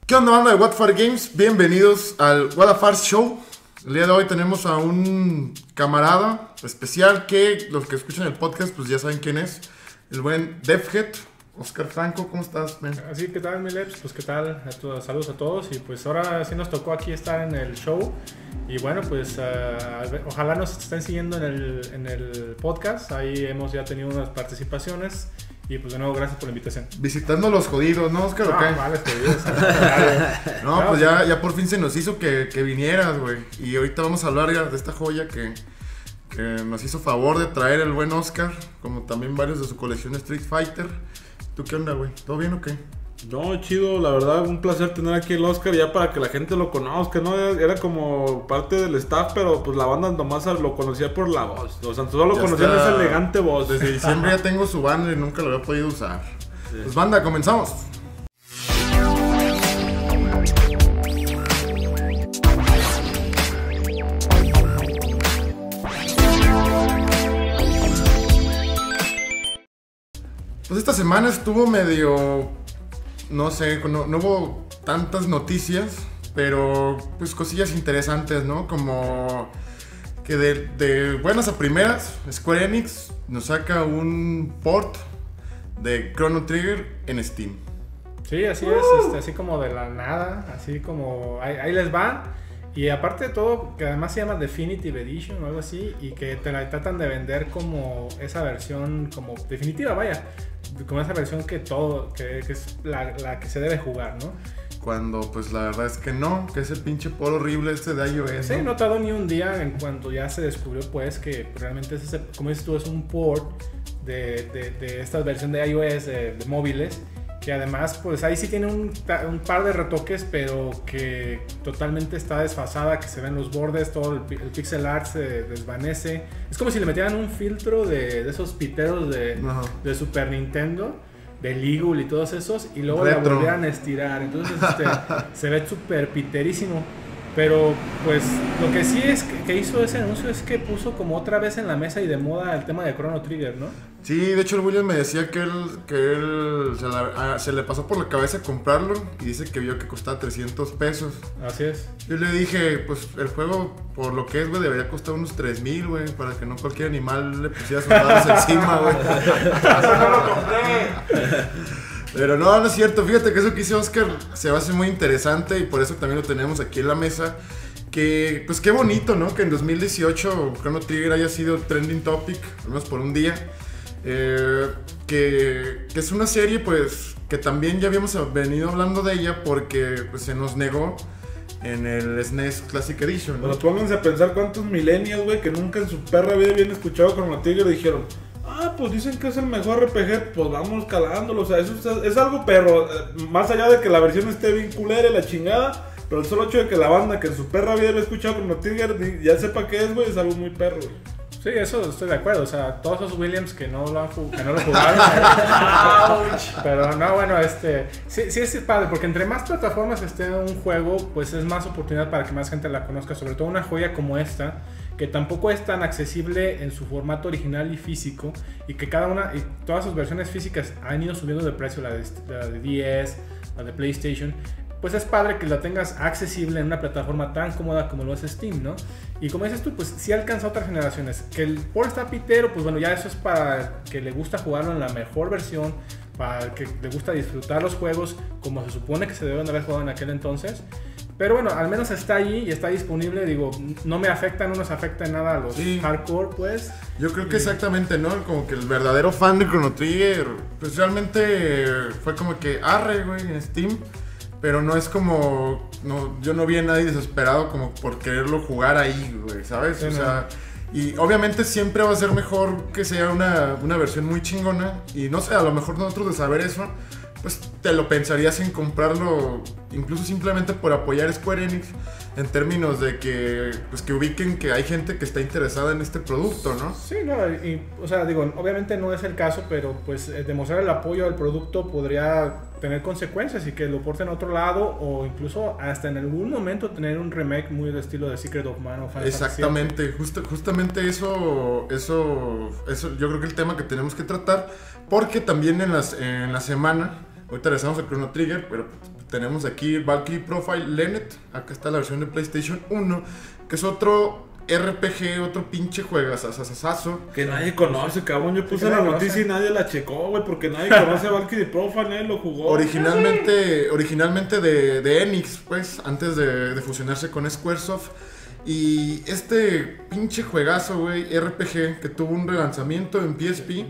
¿Qué onda, banda de What For Games? Bienvenidos al What a Farce Show. El día de hoy tenemos a un camarada especial que los que escuchan el podcast pues ya saben quién es. El buen DevHead, Oscar Franco. ¿Cómo estás, man? Así, ¿qué tal, mi Leps? Pues, ¿qué tal? Saludos a todos. Y pues ahora sí nos tocó aquí estar en el show. Y bueno, pues ojalá nos estén siguiendo en el podcast. Ahí hemos ya tenido unas participaciones. Y pues de nuevo, gracias por la invitación. Visitando los jodidos, ¿no, Oscar? ¿O qué? Vale, jodidos. No, pues ya por fin se nos hizo que vinieras, güey. Y ahorita vamos a hablar ya de esta joya que nos hizo favor de traer el buen Oscar, como también varios de su colección de Street Fighter. ¿Tú qué onda, güey? ¿Todo bien o qué? No, chido, la verdad, un placer tener aquí el Oscar ya para que la gente lo conozca, ¿no? Era como parte del staff, pero pues la banda nomás lo conocía por la voz. O sea, solo conocían esa elegante voz. Desde diciembre ya tengo su banner y nunca lo había podido usar. Sí. Pues banda, comenzamos. Pues esta semana estuvo medio, no sé, no hubo tantas noticias, pero pues cosillas interesantes, ¿no? Como que de buenas a primeras, Square Enix nos saca un port de Chrono Trigger en Steam. Sí, así es, así como de la nada, así como ahí les va. Y aparte de todo, que además se llama Definitive Edition o algo así, y que te la tratan de vender como esa versión como definitiva, vaya, como esa versión que es la que se debe jugar, ¿no? Cuando pues la verdad es que no, que es el pinche por horrible de iOS. Sí, no tardó ni un día en cuanto ya se descubrió pues que realmente es como dices tú, es un port de esta versión de iOS de móviles. Que además, pues ahí sí tiene un par de retoques, pero que totalmente está desfasada, que se ven los bordes, todo el pixel art se desvanece. Es como si le metieran un filtro de esos piteros de Super Nintendo, de League y todos esos, y luego la volvieran a estirar. Entonces se ve súper piterísimo. Pero pues lo que sí es que hizo ese anuncio es que puso como otra vez en la mesa y de moda el tema de Chrono Trigger, ¿no? Sí, de hecho el William me decía que él se le pasó por la cabeza comprarlo y dice que vio que costaba 300 pesos. Así es. Yo le dije, pues el juego por lo que es, güey, debería costar unos 3,000, güey, para que no cualquier animal le pusiera soldados encima, güey. Eso no lo compré. Pero no es cierto, fíjate que eso que hizo Oscar se va a hacer muy interesante y por eso también lo tenemos aquí en la mesa. Que, pues qué bonito, ¿no? Que en 2018 Chrono Trigger haya sido trending topic, al menos por un día. Que es una serie, pues, que también ya habíamos venido hablando de ella porque pues, se nos negó en el SNES Classic Edition, ¿no? Pero pónganse a pensar cuántos millennials, güey, que nunca en su perra vida habían escuchado Chrono Trigger y dijeron... pues dicen que es el mejor RPG, pues vamos calándolo, o sea, eso es algo perro, más allá de que la versión esté bien culera y la chingada, pero el solo hecho de que la banda que en su perra vida había escuchado Chrono Trigger ya sepa qué es, güey, es algo muy perro, güey. Sí, eso estoy de acuerdo, o sea, todos esos Williams que no lo jugaron, pero no, bueno, sí es padre, porque entre más plataformas esté en un juego, pues es más oportunidad para que más gente la conozca, sobre todo una joya como esta, que tampoco es tan accesible en su formato original y físico, y que todas sus versiones físicas han ido subiendo de precio, la de 10, la de PlayStation. Pues es padre que la tengas accesible en una plataforma tan cómoda como lo es Steam, ¿no? Y como dices tú, pues sí alcanza otras generaciones. Que el port está pitero, pues bueno, ya eso es para que le gusta jugarlo en la mejor versión, para que le gusta disfrutar los juegos como se supone que se deben haber jugado en aquel entonces. Pero bueno, al menos está allí y está disponible, digo, no nos afecta en nada a los hardcore, pues. Yo creo que exactamente, ¿no? Como que el verdadero fan de Chrono Trigger, pues realmente fue como que arre, güey, en Steam. Pero no es como, yo no vi a nadie desesperado como por quererlo jugar ahí, güey, ¿sabes? Sí, o sea, y obviamente siempre va a ser mejor que sea una versión muy chingona. Y no sé, a lo mejor nosotros de saber eso, pues te lo pensarías en comprarlo, incluso simplemente por apoyar Square Enix, en términos de que, pues que ubiquen que hay gente que está interesada en este producto, ¿no? Sí, no, o sea, digo, obviamente no es el caso, pero pues demostrar el apoyo al producto podría tener consecuencias y que lo porten a otro lado o incluso hasta en algún momento tener un remake muy del estilo de Secret of Mana o Final Fantasy. Exactamente, justamente eso yo creo que el tema que tenemos que tratar, porque también en la semana, ahorita regresamos a Chrono Trigger, pero tenemos aquí Valkyrie Profile Lenet. Acá está la versión de PlayStation 1, que es otro RPG, otro pinche juegazazazazo. Que nadie conoce, cabrón. Yo puse que la nadie noticia y nadie la checó, güey, porque nadie conoce a Valkyrie Profile, nadie lo jugó. Originalmente de Enix, pues, antes de fusionarse con Squaresoft. Y este pinche juegazo, güey, RPG, que tuvo un relanzamiento en PSP,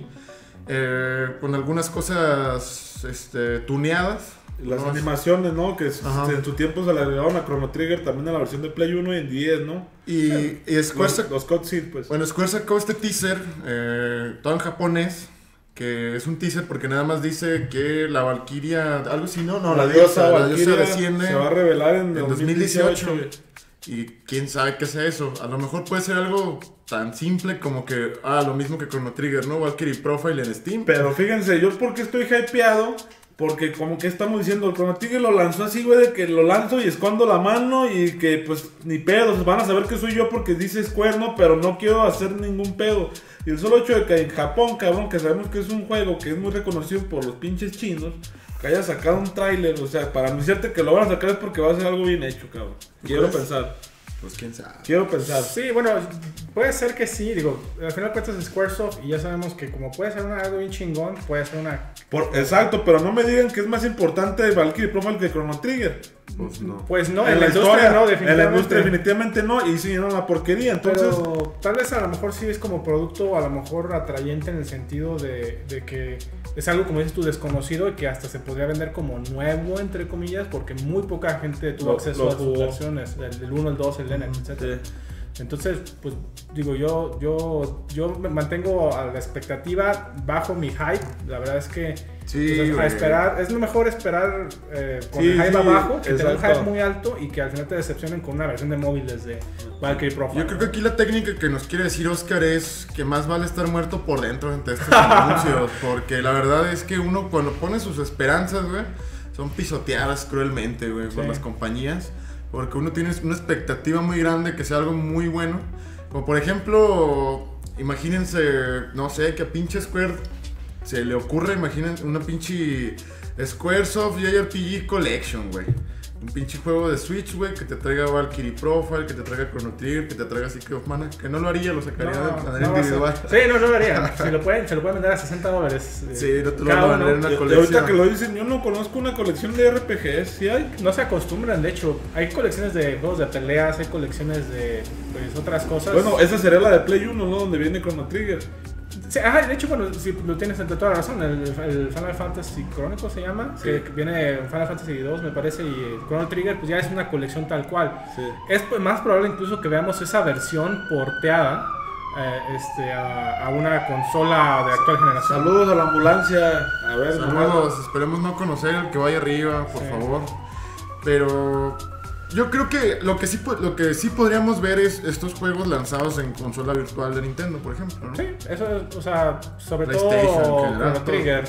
con algunas cosas tuneadas. Las animaciones, ¿no? Que en su tiempo se le agregaron a Chrono Trigger también a la versión de Play 1 y en 10, ¿no? Y Square los cutscenes, pues. Bueno, Square sacó este teaser, todo en japonés, que es un teaser porque nada más dice que la Valkyria, algo así, no, la diosa desciende. Se va a revelar en 2018. Y quién sabe qué sea eso. A lo mejor puede ser algo tan simple como que, lo mismo que Chrono Trigger, ¿no? Valkyrie Profile en Steam. Pero fíjense, yo porque estoy hypeado, porque como que estamos diciendo, el Chrono Trigger lo lanzó así, güey, de que lo lanzo y escondo la mano y que pues ni pedo, van a saber que soy yo porque dice Square, ¿no? Pero no quiero hacer ningún pedo. Y el solo hecho de que en Japón, cabrón, que sabemos que es un juego que es muy reconocido por los pinches chinos, que haya sacado un tráiler, o sea, para anunciarte que lo van a sacar es porque va a ser algo bien hecho, cabrón. Quiero pensar. Pues quién sabe. Quiero pensar. Sí, bueno, puede ser que sí, digo, al final de cuentas es Squaresoft y ya sabemos que como puede ser algo bien chingón, puede ser una... Exacto, pero no me digan que es más importante Valkyrie Profile que Chrono Trigger. Pues no. Pues no, en la industria no, definitivamente. En la industria definitivamente no, y sí, era una porquería, entonces... Pero tal vez a lo mejor sí es como producto a lo mejor atrayente en el sentido de que es algo, como dices tú, desconocido y que hasta se podría vender como nuevo, entre comillas, porque muy poca gente tuvo acceso a sus versiones, el 1, el 2, el N, etc. Sí. Entonces, pues digo, yo me mantengo a la expectativa, bajo mi hype. La verdad es que sí, pues, a esperar, es lo mejor esperar con el hype abajo, que tener un hype muy alto y que al final te decepcionen con una versión de móviles de Valkyrie Profile. Yo creo que aquí la técnica que nos quiere decir Oscar es que más vale estar muerto por dentro ante estos anuncios, porque la verdad es que uno cuando pone sus esperanzas, güey, son pisoteadas cruelmente, güey, por las compañías. Porque uno tiene una expectativa muy grande que sea algo muy bueno. Como por ejemplo, imagínense, no sé, que a pinche Square se le ocurre, imaginen una pinche Squaresoft JRPG Collection, güey. Un pinche juego de Switch, güey, que te traiga Valkyrie Profile, que te traiga Chrono Trigger, que te traiga Secret of Mana. Que no lo haría, lo sacaría de manera individual. Sí, no lo haría. Se lo pueden vender a $60. Sí, no te lo van a vender en una colección. Ahorita que lo dicen, yo no conozco una colección de RPGs, ¿sí hay? No se acostumbran, de hecho. Hay colecciones de juegos de peleas, hay colecciones de pues, otras cosas. Bueno, esa sería la de Play 1, ¿no? Donde viene Chrono Trigger. Sí, de hecho, bueno, si lo tienes entre toda la razón, el Final Fantasy Chronicle se llama, sí. Que viene Final Fantasy 2 me parece, y Chrono Trigger pues ya es una colección tal cual. Sí. Es más probable incluso que veamos esa versión porteada a una consola de actual generación. Saludos a la ambulancia. A ver, saludos, esperemos no conocer al que vaya arriba, por favor. Pero... yo creo que lo que sí podríamos ver es estos juegos lanzados en consola virtual de Nintendo, por ejemplo, ¿no? Sí, eso es, o sea, sobre todo Chrono Trigger,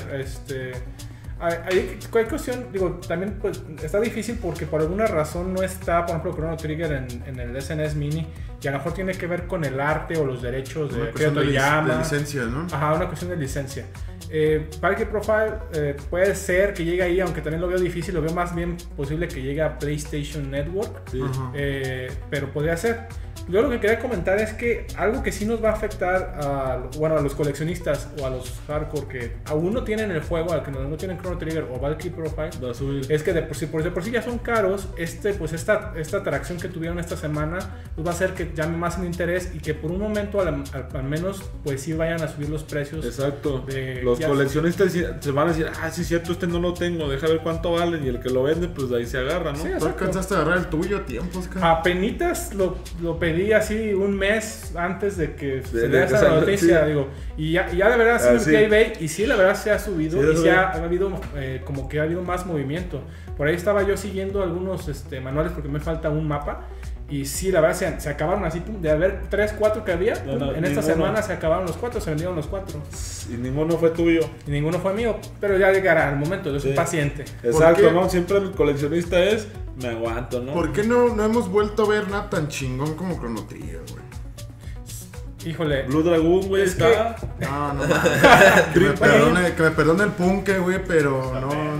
hay cuestión, digo, también pues está difícil porque por alguna razón no está, por ejemplo, Chrono Trigger en el SNES Mini, y a lo mejor tiene que ver con el arte o los derechos de licencia, ¿no? Ajá, una cuestión de licencia. Valkyrie Profile puede ser que llegue ahí, aunque también lo veo difícil, lo veo más bien posible que llegue a PlayStation Network, sí. Pero podría ser. Yo lo que quería comentar es que algo que sí nos va a afectar a los coleccionistas o a los hardcore que aún no tienen el juego, al que no tienen Chrono Trigger o Valkyrie Profile, es que de por sí ya son caros. Pues esta atracción que tuvieron esta semana pues va a hacer que llame más el interés y que por un momento al menos pues sí vayan a subir los precios. Exacto. Los coleccionistas se van a decir, sí es cierto, este no lo tengo, deja ver cuánto vale, y el que lo vende pues de ahí se agarra, ¿no? Sí, ¿tú alcanzaste a agarrar el tuyo a tiempo, Oscar? Apenitas lo pedí así un mes antes de que se diera esa noticia, sí. Digo, y ya de verdad sí metí a eBay y sí, la verdad se ha subido, sí, y sí ha habido como que ha habido más movimiento. Por ahí estaba yo siguiendo algunos manuales porque me falta un mapa. Y sí, la verdad se acabaron así, de haber 3, 4 que había, en esta semana se acabaron los 4, se vendieron los 4. Y ninguno fue tuyo. Y ninguno fue mío, pero ya llegará el momento, yo soy paciente. Exacto, ¿no? Siempre el coleccionista me aguanto, ¿no? ¿Por qué no hemos vuelto a ver nada tan chingón como Chrono Trigger, güey? Híjole. Blue Dragon, güey, está... No, que me perdone el punke, güey, pero no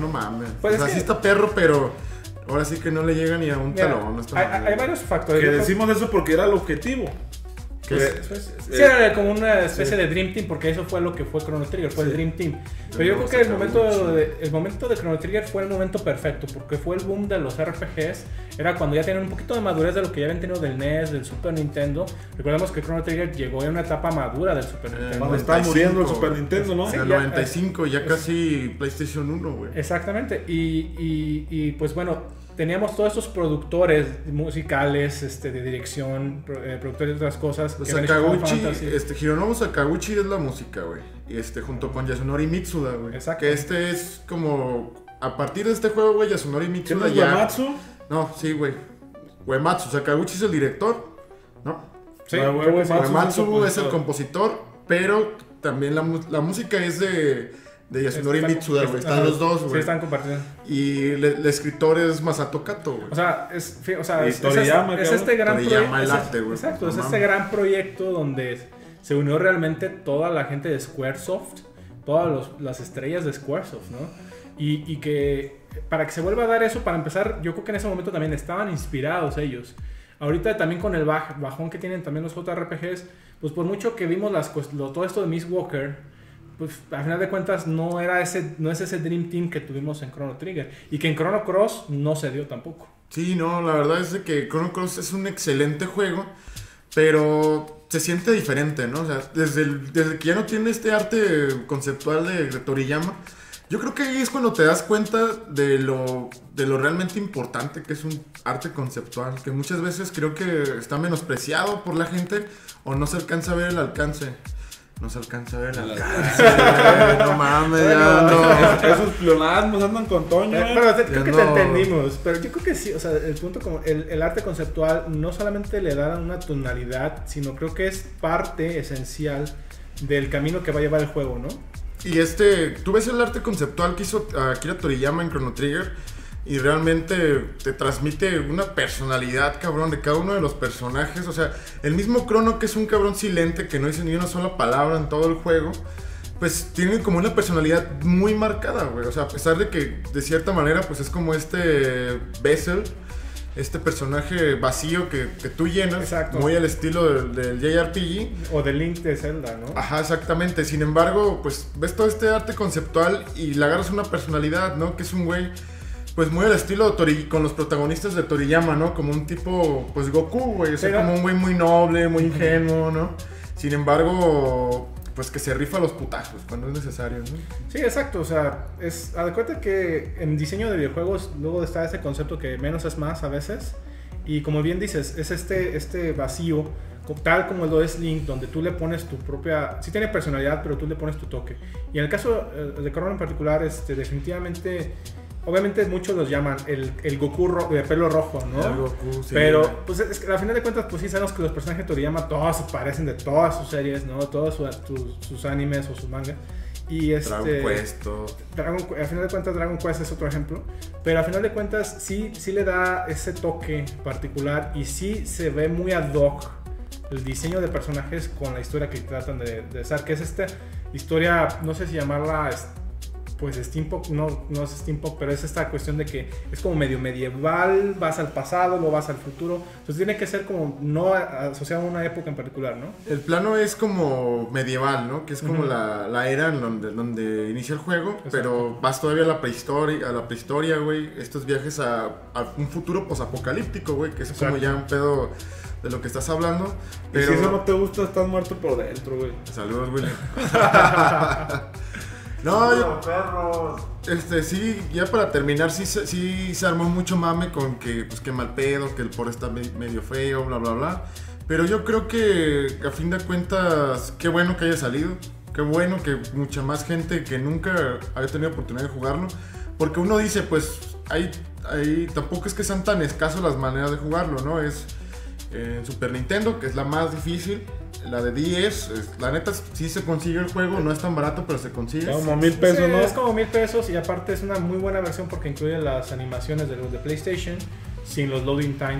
no mames. Pues o sea, es sí que- está perro, pero ahora sí que no le llega ni a un Mira, talón. Está hay mal. varios factores. Que Yo creo- decimos eso porque era el objetivo. ¿Qué Que- es? Sí, era como una especie de Dream Team, porque eso fue lo que fue Chrono Trigger, fue el Dream Team. Pero yo creo que el momento de Chrono Trigger fue el momento perfecto, porque fue el boom de los RPGs. Era cuando ya tenían un poquito de madurez de lo que ya habían tenido del NES, del Super Nintendo. Recordemos que Chrono Trigger llegó en una etapa madura del Super Nintendo. Cuando estaba 95, muriendo el Super Nintendo, ¿no? En Sí, el ya, 95, ya casi PlayStation 1, güey. Exactamente. Y pues bueno, teníamos todos estos productores musicales, de dirección, productores de otras cosas. Pues que habían hecho Final Sakaguchi, Fantasy. Hironobu Sakaguchi es la música, güey. Y junto con Yasunori Mitsuda, güey. Exacto. Que es como, a partir de este juego, güey, Yasunori ¿Quién Mitsuda es ya... Uematsu? No, sí, güey. Uematsu, Sakaguchi es el director, ¿no? Sí, Ah, creo que sí. Uematsu Es el compositor, pero también la música es de Yasunori Mitsuda, güey. Están los dos, güey. Sí, están compartidos. Y el escritor es Masato Kato, güey. O sea, es Y Toriyama, es cabrón. este gran Toriyama, el proyecto. arte, güey. Exacto, No es este mames. gran proyecto donde se unió realmente toda la gente de Squaresoft, todas las estrellas de Squaresoft, ¿no? Y que para que se vuelva a dar eso, para empezar, yo creo que en ese momento también estaban inspirados ellos. Ahorita también con el bajón que tienen también los JRPGs, pues por mucho que vimos todo esto de Miss Walker, pues al final de cuentas no es ese Dream Team que tuvimos en Chrono Trigger. Y que en Chrono Cross no se dio tampoco. Sí, no, la verdad es de que Chrono Cross es un excelente juego, pero se siente diferente, ¿no? O sea, desde que ya no tiene este arte conceptual de Toriyama, yo creo que ahí es cuando te das cuenta de lo realmente importante que es un arte conceptual, que muchas veces creo que está menospreciado por la gente o no se alcanza a ver el alcance. No se alcanza a ver el alcance, güey, no mames, ya no. Esos pleonasmos andan con Toño, ¿eh? Pero creo que te no. entendimos. Pero yo creo que sí, o sea, el punto como el arte conceptual no solamente le da una tonalidad, sino creo que es parte esencial del camino que va a llevar el juego, ¿no? Y tú ves el arte conceptual que hizo Akira Toriyama en Chrono Trigger y realmente te transmite una personalidad, cabrón, de cada uno de los personajes. O sea, el mismo Chrono, que es un cabrón silente que no dice ni una sola palabra en todo el juego, pues tiene como una personalidad muy marcada, güey. O sea, a pesar de que de cierta manera pues es como este Vessel, este personaje vacío que tú llenas, Exacto. muy al estilo del JRPG. O del Link de Zelda, ¿no? Ajá, exactamente. Sin embargo, pues ves todo este arte conceptual y le agarras una personalidad, ¿no? Que es un güey, pues muy al estilo con los protagonistas de Toriyama, ¿no? Como un tipo, pues Goku, güey. O sea, Pero- como un güey muy noble, muy ingenuo, ¿no? Sin embargo, pues que se rifa los putazos cuando es necesario, ¿no? Sí, exacto. O sea, haz de cuenta que en diseño de videojuegos luego está ese concepto que menos es más a veces. Y como bien dices, es este vacío, tal como lo es Link, donde tú le pones tu propia... Sí tiene personalidad, pero tú le pones tu toque. Y en el caso de Chrono en particular, definitivamente... Obviamente muchos los llaman el Goku de pelo rojo, ¿no? El Goku, sí, Pero, güey. pues es que al final de cuentas, pues sí sabemos que los personajes de Toriyama todos se parecen de todas sus series, ¿no? Todos sus animes o sus mangas. Y Dragon Quest, todo. Al final de cuentas Dragon Quest es otro ejemplo, pero al final de cuentas sí le da ese toque particular y sí se ve muy ad hoc el diseño de personajes con la historia que tratan de hacer, que es esta historia, no sé si llamarla pues steampunk, no es steampunk, pero es esta cuestión de que es como medio medieval, vas al pasado, luego vas al futuro, entonces tiene que ser como no asociado a una época en particular, ¿no? El plano es como medieval, ¿no? Que es como Ujú. la era en donde inicia el juego, Exacto. pero vas todavía a la prehistoria, güey. Estos viajes a un futuro posapocalíptico, güey, que es como Exacto. ya un pedo de lo que estás hablando. Y Pero... si eso no te gusta, estás muerto por dentro, güey. Saludos, Willy. No, perros. sí, ya para terminar, sí se armó mucho mame con que, pues, que mal pedo, que el por está medio feo, bla, bla, bla. Pero yo creo que, a fin de cuentas, qué bueno que haya salido. Qué bueno que mucha más gente que nunca haya tenido oportunidad de jugarlo. Porque uno dice, pues, ahí tampoco es que sean tan escasos las maneras de jugarlo, ¿no? Es en Super Nintendo, que es la más difícil. La de 10, la neta sí se consigue el juego, no es tan barato, pero se consigue. Como $1,000, Sí, ¿no? es como $1,000 y aparte es una muy buena versión porque incluye las animaciones de los de PlayStation sin los loading times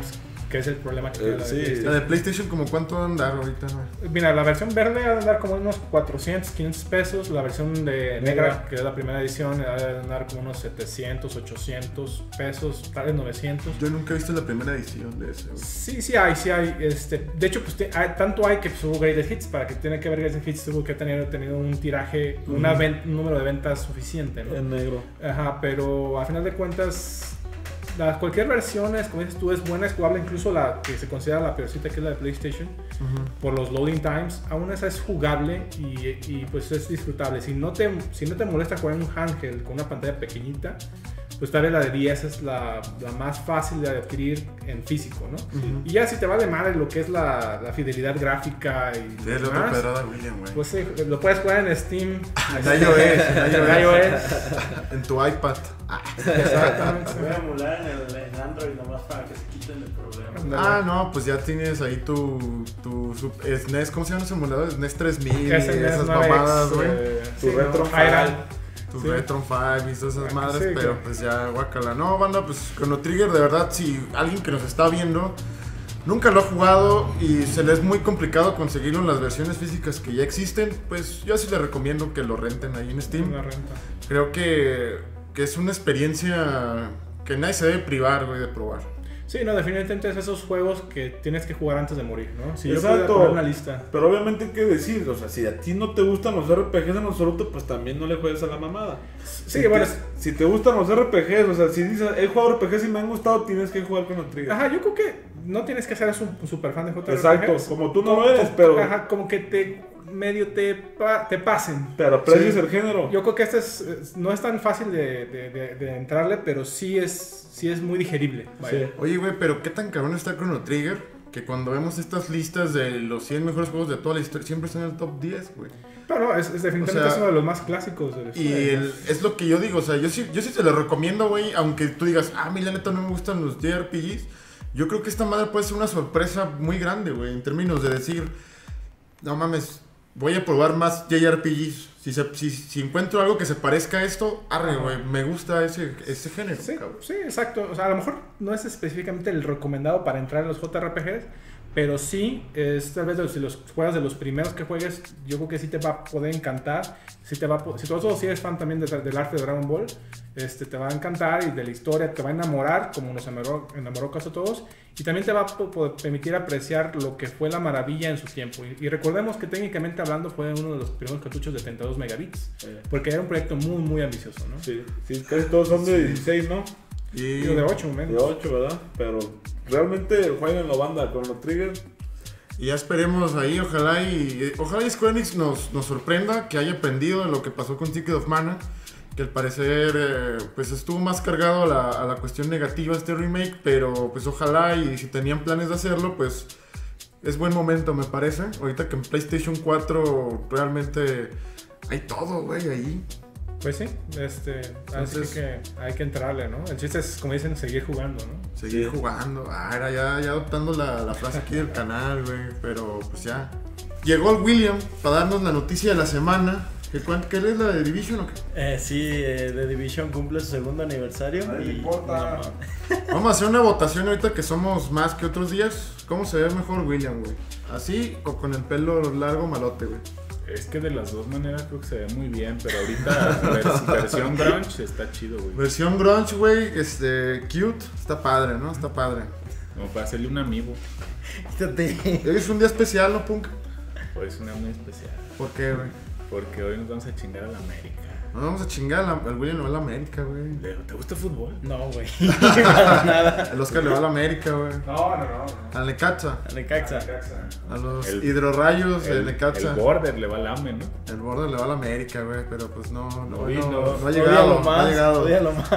que es el problema que tiene la de Sí. PlayStation. La de PlayStation, ¿como cuánto va a andar ahorita, güey? Mira, la versión verde va a andar como unos 400, 500 pesos. La versión de negra, que es la primera edición, va a andar como unos 700, 800 pesos, tal vez 900. Yo nunca he visto la primera edición de ese, güey. Sí hay. De hecho, pues tanto hay que pues, hubo Greatest Hits. Para que tenga que ver Greatest Hits, tuvo que tener tenido un tiraje, un número de ventas suficiente, ¿no? En negro. Ajá, pero a final de cuentas, cualquier versión, como dices tú, es buena, es jugable. Incluso la que se considera la peorcita, que es la de PlayStation, por los loading times, aún esa es jugable y pues es disfrutable. Si no te molesta jugar en un handheld con una pantalla pequeñita, pues tal vez la de 10 es la más fácil de adquirir en físico, ¿no? Y ya si te vale madre lo que es la fidelidad gráfica y Sí, es la otra pedrada, William, güey. pues sí, lo puedes jugar en Steam, En iOS, iOS. en tu iPad. Exactamente. Voy a emular en Android nomás para que se quiten el problema. Ah, no, pues ya tienes ahí tu SNES, ¿cómo se llama ese emulador? SNES 3000 y esas mamadas, güey. Tu Retro Tu Sí. Retron 5 y todas esas madres, Sí, pero claro. pues ya, guácala. No, banda, pues Chrono Trigger, de verdad, si alguien que nos está viendo nunca lo ha jugado y se le es muy complicado conseguirlo en las versiones físicas que ya existen, pues yo sí les recomiendo que lo renten ahí en Steam. Una renta. Creo que es una experiencia que nadie se debe privar, güey, de probar. Sí, no, definitivamente es esos juegos que tienes que jugar antes de morir, ¿no? Si yo Exacto. pudiera poner una lista. Pero obviamente hay que decir, o sea, si a ti no te gustan los RPGs en absoluto, pues también no le juegues a la mamada. Sí, Si bueno. si te gustan los RPGs, o sea, si dices, he jugado RPGs y me han gustado, tienes que jugar con el Trigger. Ajá, yo creo que no tienes que ser un super fan de JRPGs. Exacto, como tú no lo eres, pero- Ajá, como que te pasen. Pero aprecias Sí. el género. Yo creo que no es tan fácil de entrarle, pero sí es muy digerible. Vaya. Sí. Oye, güey, pero qué tan cabrón está Chrono Trigger que cuando vemos estas listas de los 100 mejores juegos de toda la historia, siempre están en el top 10, güey. Pero no, es definitivamente O sea, es uno de los más clásicos. De la Y historia. es lo que yo digo, o sea, yo sí te lo recomiendo, güey, aunque tú digas, a mí la neta no me gustan los JRPGs, yo creo que esta madre puede ser una sorpresa muy grande, güey, en términos de decir, no mames, voy a probar más JRPGs, si encuentro algo que se parezca a esto, arre, güey, me gusta ese género, Sí, cabrón. sí, exacto. O sea, a lo mejor no es específicamente el recomendado para entrar en los JRPGs, pero sí, tal vez si los juegas de los primeros que juegues, yo creo que sí te va a poder encantar. Si si eres fan también del arte de Dragon Ball, te va a encantar y de la historia, te va a enamorar, como nos enamoró casi a todos, y también te va a permitir apreciar lo que fue la maravilla en su tiempo. Y recordemos que técnicamente hablando fue uno de los primeros cartuchos de 32 megabits, porque era un proyecto muy, muy ambicioso, ¿no? Sí, sí, casi todos son de 16, ¿no? Y Digo, de 8 menos. De 8, ¿verdad? Pero realmente jueguen la banda con los Trigger. Y ya esperemos ahí, ojalá Square Enix nos sorprenda, que haya aprendido de lo que pasó con Secret of Mana, que al parecer pues estuvo más cargado a la cuestión negativa este remake, pero pues ojalá y si tenían planes de hacerlo, pues es buen momento me parece. Ahorita que en PlayStation 4 realmente hay todo, güey, ahí. Pues sí, así que hay que entrarle, ¿no? El chiste es, como dicen, seguir jugando, ¿no? Seguir jugando. Era ya adoptando la frase aquí del canal, güey. Pero pues ya. Llegó el William para darnos la noticia de la semana. ¿Qué es la de Division o qué? Sí, The Division cumple su segundo aniversario. Ay, no y importa. Vamos a hacer una votación ahorita que somos más que otros días. ¿Cómo se ve mejor William, güey? ¿Así o con el pelo largo malote, güey? Es que de las dos maneras creo que se ve muy bien, pero ahorita versión grunge está chido, güey. Versión grunge, güey, cute. Está padre, ¿no? Está padre. Como para hacerle un amigo. Quítate. Hoy es un día especial, ¿no, Punk? Pues es una muy especial. ¿Por qué, güey? Porque hoy nos vamos a chingar a la América. Nos vamos a chingar al William, le va a la América, güey. ¿Te gusta el fútbol? No, güey. Para nada. El Oscar le va a la América, güey. No. Al Necaxa. Necaxa. A los El- hidrorrayos de Necaxa. El border le va al AME, ¿no? El Border le va a la América, güey, pero pues no ha Odíalo llegado, no más. ha llegado. Odíalo más.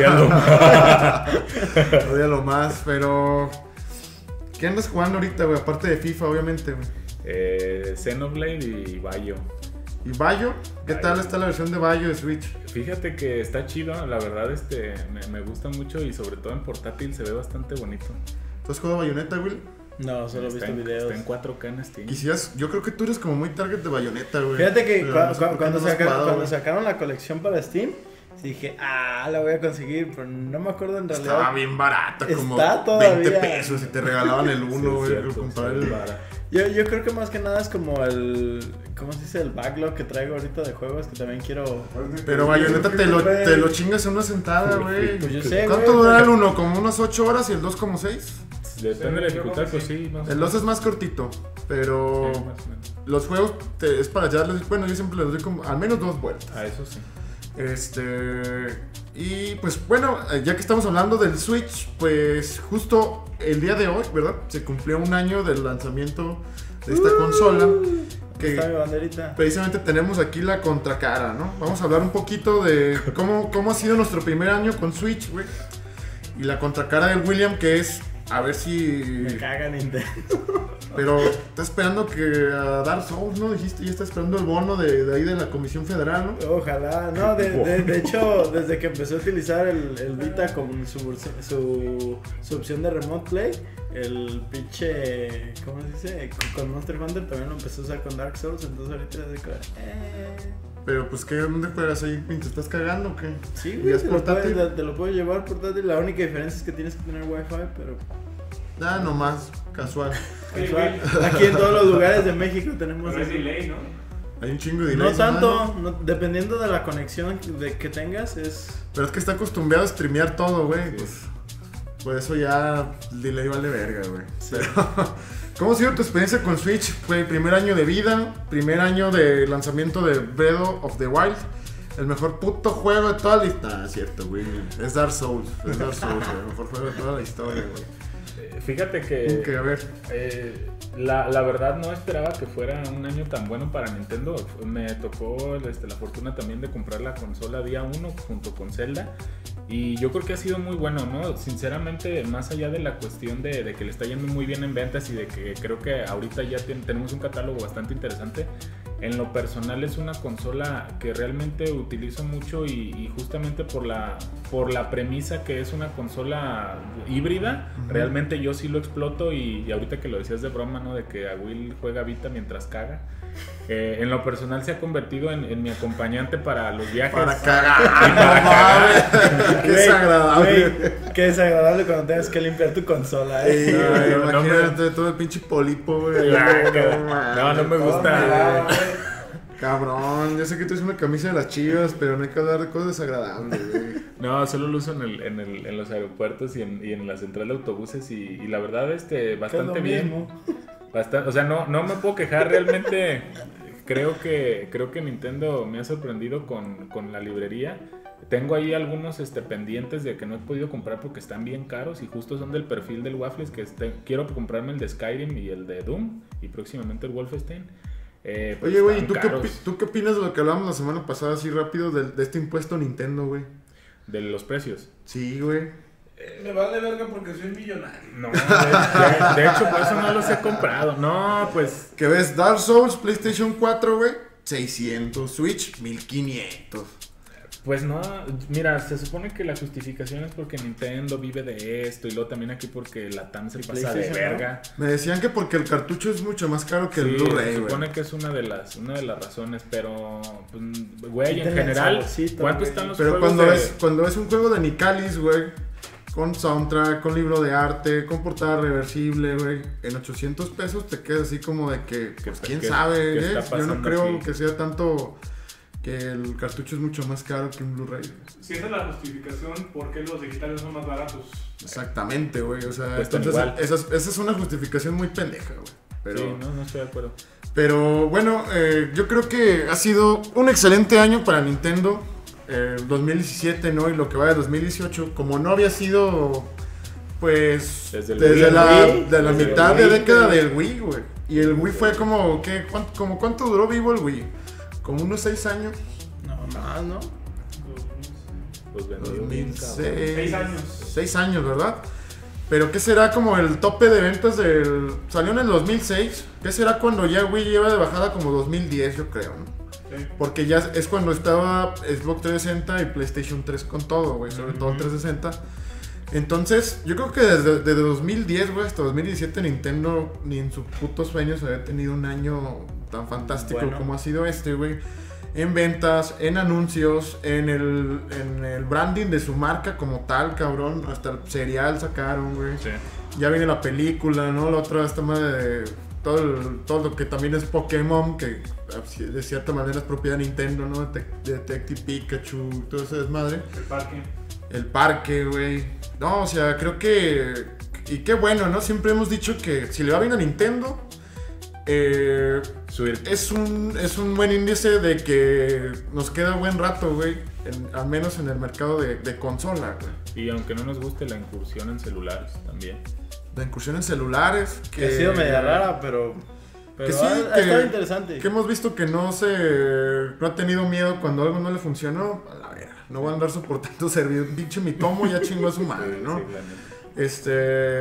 Odíalo más, pero... ¿Qué andas jugando ahorita, güey? Aparte de FIFA, obviamente, güey. Xenoblade y Bayo. ¿Y Bayo? ¿Qué tal está la versión de Bayo de Switch? Fíjate que está chido, la verdad me gusta mucho y sobre todo en portátil se ve bastante bonito. ¿Tú has jugado Bayonetta, güey? No, solo he visto videos. Está en 4K en Steam. Quisieras... Yo creo que tú eres como muy target de Bayonetta, güey. Fíjate que Pero no sé por qué cuando no lo has jugado, cuando güey. sacaron la colección para Steam, Dije, la voy a conseguir, pero no me acuerdo en realidad. Estaba bien barata, como Está todavía. 20 pesos y te regalaban el uno, güey. cierto, comprar sí, el- para. Yo creo que más que nada es como el. ¿Cómo se dice? El backlog que traigo ahorita de juegos que también quiero. Pero Bayonetta te lo chingas en una sentada, güey. Pues yo sé, ¿Cuánto güey, dura el pero- 1? ¿Como unas 8 horas y el 2 como 6? Depende de la dificultad, pues sí. Más o El 2 es más cortito, pero menos. Sí, más o menos. los juegos es para ya, bueno, yo siempre les doy como al menos 2 vueltas. Ah, eso sí. Y pues bueno, ya que estamos hablando del Switch, pues justo el día de hoy, ¿verdad? Se cumplió un año del lanzamiento de esta consola. Que Está mi banderita. precisamente tenemos aquí la contracara, ¿no? Vamos a hablar un poquito de cómo ha sido nuestro primer año con Switch, güey. Y la contracara del William, que es, a ver si... Me caga Nintendo. Pero está esperando que a Dark Souls, ¿no? Dijiste, ya está esperando el bono de ahí de la Comisión Federal, ¿no? Ojalá, no, de hecho, desde que empecé a utilizar el Vita con su opción de Remote Play, el pinche, ¿cómo se dice? Con Monster Hunter también lo empecé a usar con Dark Souls, entonces ahorita es de que, Pero pues, ¿dónde juegas ahí? ¿Te estás cagando o qué? Sí, ¿Y güey, es portátil? te lo puedo llevar portátil, la única diferencia es que tienes que tener Wi-Fi, pero Ah, nomás, casual. casual. Aquí en todos los lugares de México tenemos Pero es eso. delay, ¿no? Hay un chingo de No delays, tanto, dependiendo de la conexión que tengas, es... Pero es que está acostumbrado a streamear todo, güey. Pues, por eso ya el delay vale verga, güey. Pero, ¿cómo ha sido tu experiencia con Switch? Fue primer año de vida, primer año de lanzamiento de Breath of the Wild. El mejor puto juego de toda la historia. Es cierto, güey. Es Dark Souls. Es Dark Souls, güey. El mejor juego de toda la historia, güey. Fíjate Que, a ver. La verdad no esperaba que fuera un año tan bueno para Nintendo. Me tocó la fortuna también de comprar la consola día 1 junto con Zelda. Y yo creo que ha sido muy bueno, ¿no? Sinceramente, más allá de la cuestión de que le está yendo muy bien en ventas y de que creo que ahorita ya tenemos un catálogo bastante interesante, en lo personal es una consola que realmente utilizo mucho y justamente por la premisa que es una consola híbrida, realmente yo sí lo exploto y ahorita que lo decías de broma, ¿no? De que a Will juega Vita mientras caga. En lo personal se ha convertido en mi acompañante para los viajes. Para cagar. Qué Güey, desagradable. güey, qué desagradable cuando tengas que limpiar tu consola, Sí, güey, no imagínate todo el pinche polipo, güey. No me gusta. Cabrón, yo sé que tú eres una camisa de las Chivas, pero no hay que hablar de cosas desagradables, güey. No, solo lo uso en los aeropuertos y en la central de autobuses y la verdad bastante bien. O sea, no me puedo quejar realmente. Creo que Nintendo me ha sorprendido con la librería. Tengo ahí algunos pendientes de que no he podido comprar porque están bien caros y justo son del perfil del Waffles, que quiero comprarme el de Skyrim y el de Doom y próximamente el Wolfenstein. Pues oye, güey, están caros. ¿tú qué opinas de lo que hablábamos la semana pasada así rápido de este impuesto Nintendo, güey? De los precios. Sí, güey. Me vale verga porque soy millonario. No, de hecho por eso no los he comprado. No, pues ¿Qué ves? Dark Souls, PlayStation 4, güey, 600, Switch, 1500. Pues no, mira, se supone que la justificación es porque Nintendo vive de esto y luego también aquí porque la TAM se pasa de verga. Me decían que porque el cartucho es mucho más caro que el Sí, Blu-ray, se güey. supone que es una de las razones, pero pues, güey, en Quítale el general, saborcito, ¿cuánto güey. están los Pero juegos cuando ves un juego de Nicalis, güey, con soundtrack, con libro de arte, con portada reversible, güey, en 800 pesos te quedas así como de que, pues, quién sabe, qué está Yo no pasando creo aquí? que sea tanto que el cartucho es mucho más caro que un Blu-ray. Si esa es la justificación, ¿por qué los digitales son más baratos? Exactamente, güey, o sea, Cuestan entonces igual. esa es una justificación muy pendeja, güey. Pero, Sí, no estoy de acuerdo. pero bueno, yo creo que ha sido un excelente año para Nintendo. 2017, ¿no? Y lo que va de 2018, como no había sido, pues, Desde el desde Wii, la desde mitad el de Wii. década del Wii, güey. Y el Wii fue como, ¿qué? ¿Cuánto duró vivo el Wii? Como unos 6 años. No, más, ¿no? Pues vendió bien, cabrón. 2006. 6 años. 6 años, ¿verdad? Pero ¿qué será como el tope de ventas del... Salió en el 2006. ¿Qué será cuando ya Wii lleva de bajada como 2010, yo creo, ¿no? Sí. Porque ya es cuando estaba Xbox 360 y PlayStation 3 con todo, güey. Sobre todo el 360. Entonces, yo creo que desde 2010, güey, hasta 2017 Nintendo ni en sus putos sueños había tenido un año tan fantástico Bueno. como ha sido este, güey. en ventas, en anuncios, en el branding de su marca como tal, cabrón. Hasta el cereal sacaron, güey. Sí. Ya viene la película, ¿no? La otra, esta madre de todo lo que también es Pokémon, que de cierta manera es propiedad de Nintendo, ¿no? Detective Pikachu, todo ese desmadre. El parque, güey. No, o sea, creo que... Y qué bueno, ¿no? Siempre hemos dicho que si le va bien a Nintendo... es un buen índice de que nos queda buen rato, güey. Al menos en el mercado de consola, güey. Y aunque no nos guste la incursión en celulares también. La incursión en celulares. Que ha sido media rara, pero que sí, ha estado interesante. Que hemos visto que no ha tenido miedo cuando algo no le funcionó. A la verga, no va a andar soportando servir. Pinche Mitomo ya chingó a su madre, ¿no? Sí,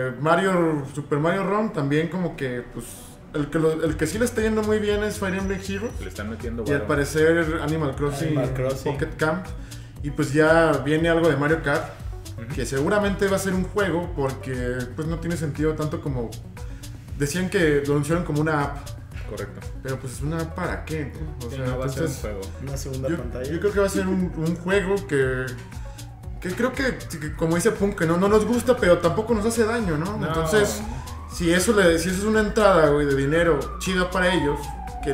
Super Mario Run también como que, pues... El que sí le está yendo muy bien es Fire Emblem Heroes. Le están metiendo Y al parecer Animal Crossing Pocket Camp. Y pues ya viene algo de Mario Kart. Que seguramente va a ser un juego porque pues no tiene sentido tanto como... Decían que lo anunciaron como una app. Correcto. Pero pues es una app ¿para qué? O sea, no va a ser un entonces, juego. Una segunda pantalla. yo creo que va a ser un juego que creo que como dice Punk, que no nos gusta, pero tampoco nos hace daño, ¿no? Entonces, si eso es una entrada, güey, de dinero chida para ellos, que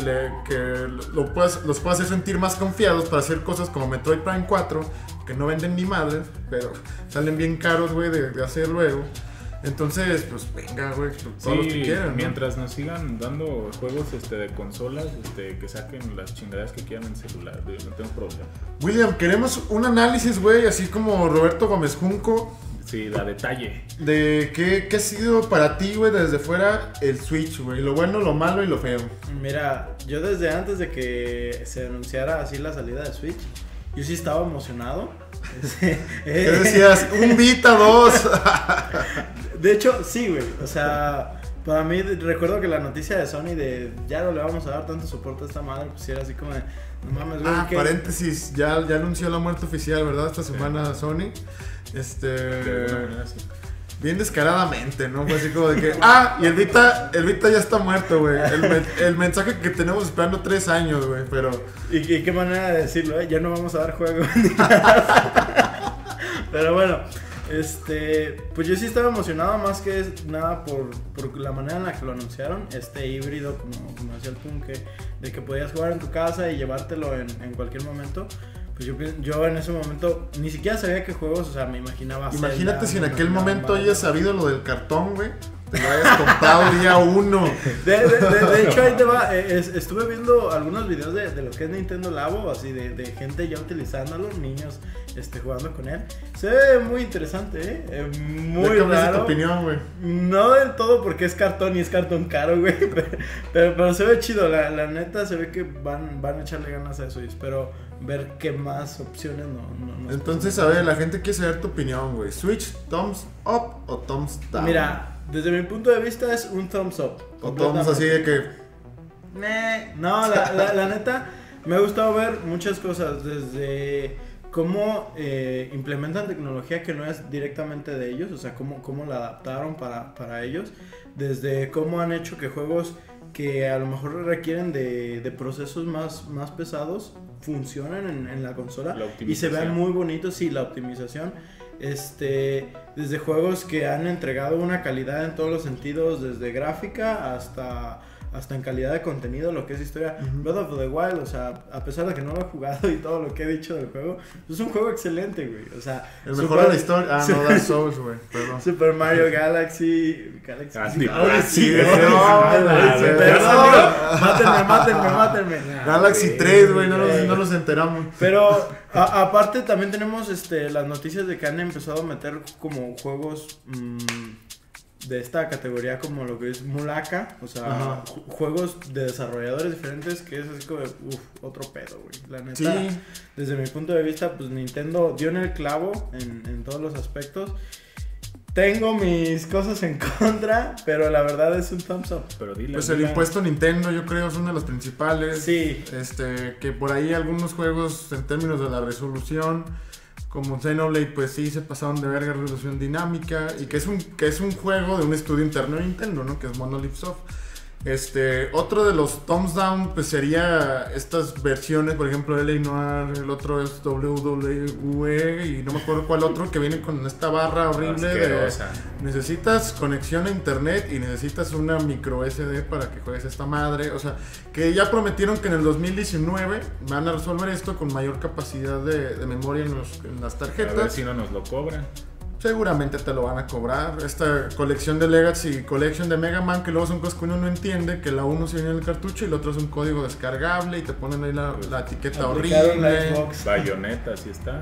los pueda hacer sentir más confiados para hacer cosas como Metroid Prime 4, que no venden ni madre, pero salen bien caros, güey, de hacer luego. Entonces, pues venga, güey, todos los que quieran, ¿no? Mientras nos sigan dando juegos de consolas, que saquen las chingaderas que quieran en celular, no tengo problema. William, queremos un análisis, güey, así como Roberto Gómez Junco. Sí, da detalle. De qué ha sido para ti, güey, desde fuera el Switch, güey. Lo bueno, lo malo y lo feo. Mira, yo desde antes de que se anunciara así la salida de Switch, yo sí estaba emocionado. ¿Qué decías? Un Vita 2. De hecho, sí, güey. O sea, para mí, recuerdo que la noticia de Sony de ya no le vamos a dar tanto soporte a esta madre, pues era así como de, no mames, güey. Paréntesis, ya anunció la muerte oficial, ¿verdad? Esta semana Sony. De alguna manera sí. Bien descaradamente, ¿no? Fue así como de que, y el Vita ya está muerto, güey. El mensaje que tenemos esperando 3 años, güey, pero... ¿Y qué manera de decirlo, ya no vamos a dar juego. Pero bueno, pues yo sí estaba emocionado más que nada por la manera en la que lo anunciaron. Híbrido, como decía el Punk, de que podías jugar en tu casa y llevártelo en cualquier momento. Pues yo en ese momento ni siquiera sabía qué juegos, o sea, me imaginaba. Imagínate si en aquel momento hayas sabido lo del cartón, güey. Te lo hayas comprado día 1. De hecho, ahí te va. Estuve viendo algunos videos de lo que es Nintendo Labo, así de gente ya utilizándolo, niños jugando con él. Se ve muy interesante, muy raro. Tu opinión, güey? No del todo porque es cartón y es cartón caro, güey. Pero se ve chido, la neta se ve que van a echarle ganas a eso y espero ver qué más opciones no. Entonces, a ver, la gente quiere saber tu opinión, güey. ¿Switch, thumbs up o thumbs down? Mira, desde mi punto de vista es un thumbs up. O thumbs así de que... No, la neta, me ha gustado ver muchas cosas. Desde cómo implementan tecnología que no es directamente de ellos. O sea, cómo la adaptaron para ellos. Desde cómo han hecho que juegos que a lo mejor requieren de procesos más pesados funcionen en la consola y se vean muy bonitos. Sí, la optimización. Desde juegos que han entregado una calidad en todos los sentidos, desde gráfica hasta en calidad de contenido, lo que es historia. Breath of the Wild, o sea, a pesar de que no lo he jugado y todo lo que he dicho del juego, es un juego excelente, güey. O sea, el mejor de la historia. No, Dark Souls, güey. Perdón. Super Mario Galaxy. Mátenme. Galaxy 3, güey, no nos enteramos. Pero aparte también tenemos las noticias de que han empezado a meter como juegos de esta categoría como lo que es Mulaka, o sea, juegos de desarrolladores diferentes, que es así como otro pedo, güey. La neta, sí. Desde mi punto de vista, pues Nintendo dio en el clavo en todos los aspectos. Tengo mis cosas en contra, pero la verdad es un thumbs up. Pero dile, pues el impuesto Nintendo, yo creo, es uno de los principales. Sí. Que por ahí algunos juegos, en términos de la resolución, como Xenoblade, pues sí se pasaron de verga, resolución dinámica, y que es un juego de un estudio interno de Nintendo, ¿no? Que es Monolith Soft. Otro de los thumbs down pues sería estas versiones, por ejemplo LA Noire, el otro es WWE y no me acuerdo cuál otro, que viene con esta barra horrible Asquerosa. necesitas conexión a internet y necesitas una micro SD para que juegues esta madre. O sea, que ya prometieron que en el 2019 van a resolver esto con mayor capacidad de memoria en las A ver tarjetas. si no nos lo cobran. Seguramente te lo van a cobrar. Esta colección de Legacy y Collection de Mega Man, que luego son cosas que uno no entiende, que la uno se viene en el cartucho y el otro es un código descargable y te ponen ahí la etiqueta Aplicaron la horrible. Xbox. Bayonetta, así está.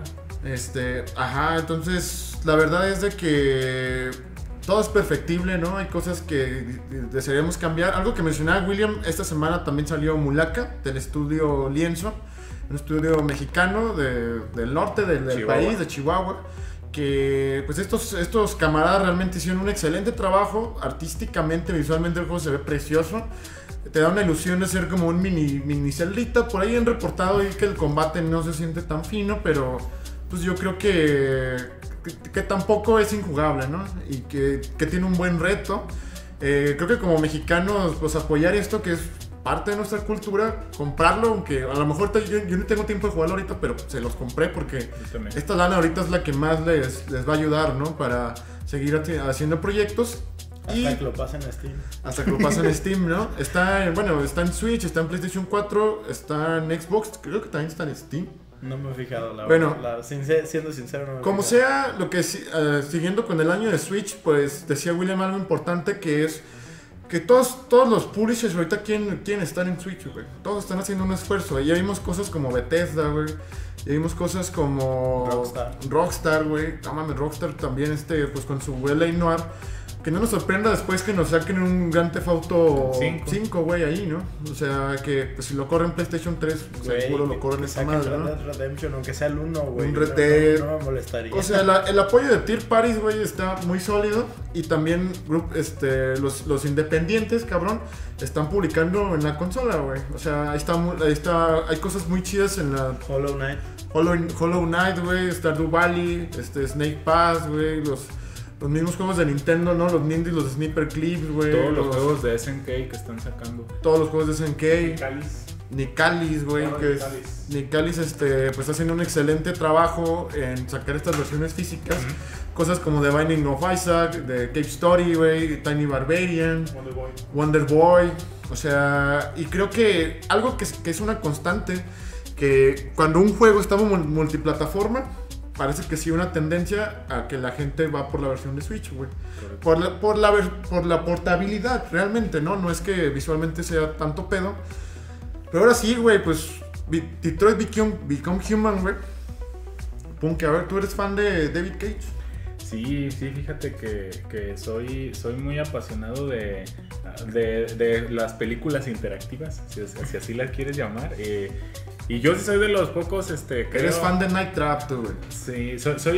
Entonces la verdad es de que todo es perfectible, ¿no? Hay cosas que desearíamos cambiar. Algo que mencionaba William, esta semana también salió Mulaka, del estudio Lienzo, un estudio mexicano del norte del país, de Chihuahua, que pues estos camaradas realmente hicieron un excelente trabajo, artísticamente, visualmente el juego se ve precioso. Te da una ilusión de ser como un mini Celdita. Por ahí han reportado que el combate no se siente tan fino, pero pues yo creo que tampoco es injugable, ¿no? Y que tiene un buen reto. Creo que como mexicanos, pues apoyar esto que es parte de nuestra cultura, comprarlo, aunque a lo mejor yo no tengo tiempo de jugarlo ahorita, pero se los compré porque esta lana ahorita es la que más les va a ayudar, ¿no? Para seguir haciendo proyectos. Hasta que lo pasen a Steam. Hasta que lo pasen en Steam, ¿no? Está en Switch, está en PlayStation 4, está en Xbox, creo que también está en Steam. No me he fijado, Bueno, siendo sincero, no me he Como fijado. sea, lo que siguiendo con el año de Switch, pues decía William algo importante, que es que todos los publishers ahorita quieren estar en Switch, güey. Todos están haciendo un esfuerzo. Ya vimos cosas como Bethesda, güey. Ya vimos cosas como Rockstar, güey. No mames, Rockstar también, pues con su LA Noire. Que no nos sorprenda después que nos saquen un Grand Theft Auto 5, güey, ahí, ¿no? O sea, que pues, si lo corre en PlayStation 3, seguro lo corre en esa madre, ¿no? Red Dead Redemption, aunque sea el 1, güey. Un Red Dead. No me molestaría. O sea, el apoyo de Tier Parties, güey, está muy sólido. Y también los independientes, cabrón, están publicando en la consola, güey. O sea, ahí está, hay cosas muy chidas en la... Hollow Knight, güey, Stardew Valley, Snake Pass, güey, los mismos juegos de Nintendo, ¿no? Los Nindies, los Sniper Clips, güey. Todos los juegos de SNK que están sacando. Todos los juegos de SNK. Cáliz. Nicalis, güey, Nicalis, pues está haciendo un excelente trabajo en sacar estas versiones físicas. Cosas como The Binding of Isaac, The Cave Story, güey, Tiny Barbarian, Wonder Boy. O sea, y creo que algo que es una constante, que cuando un juego está multiplataforma, parece que sí una tendencia a que la gente va por la versión de Switch, güey. Por la portabilidad, realmente, ¿no? No es que visualmente sea tanto pedo. Pero ahora sí, güey, pues Detroit Become Human, güey. Punk, a ver, ¿tú eres fan de David Cage? Sí, fíjate que soy muy apasionado de las películas interactivas, si así las quieres llamar. Y yo sí soy de los pocos, Eres fan de Night Trap, tú, güey. Sí,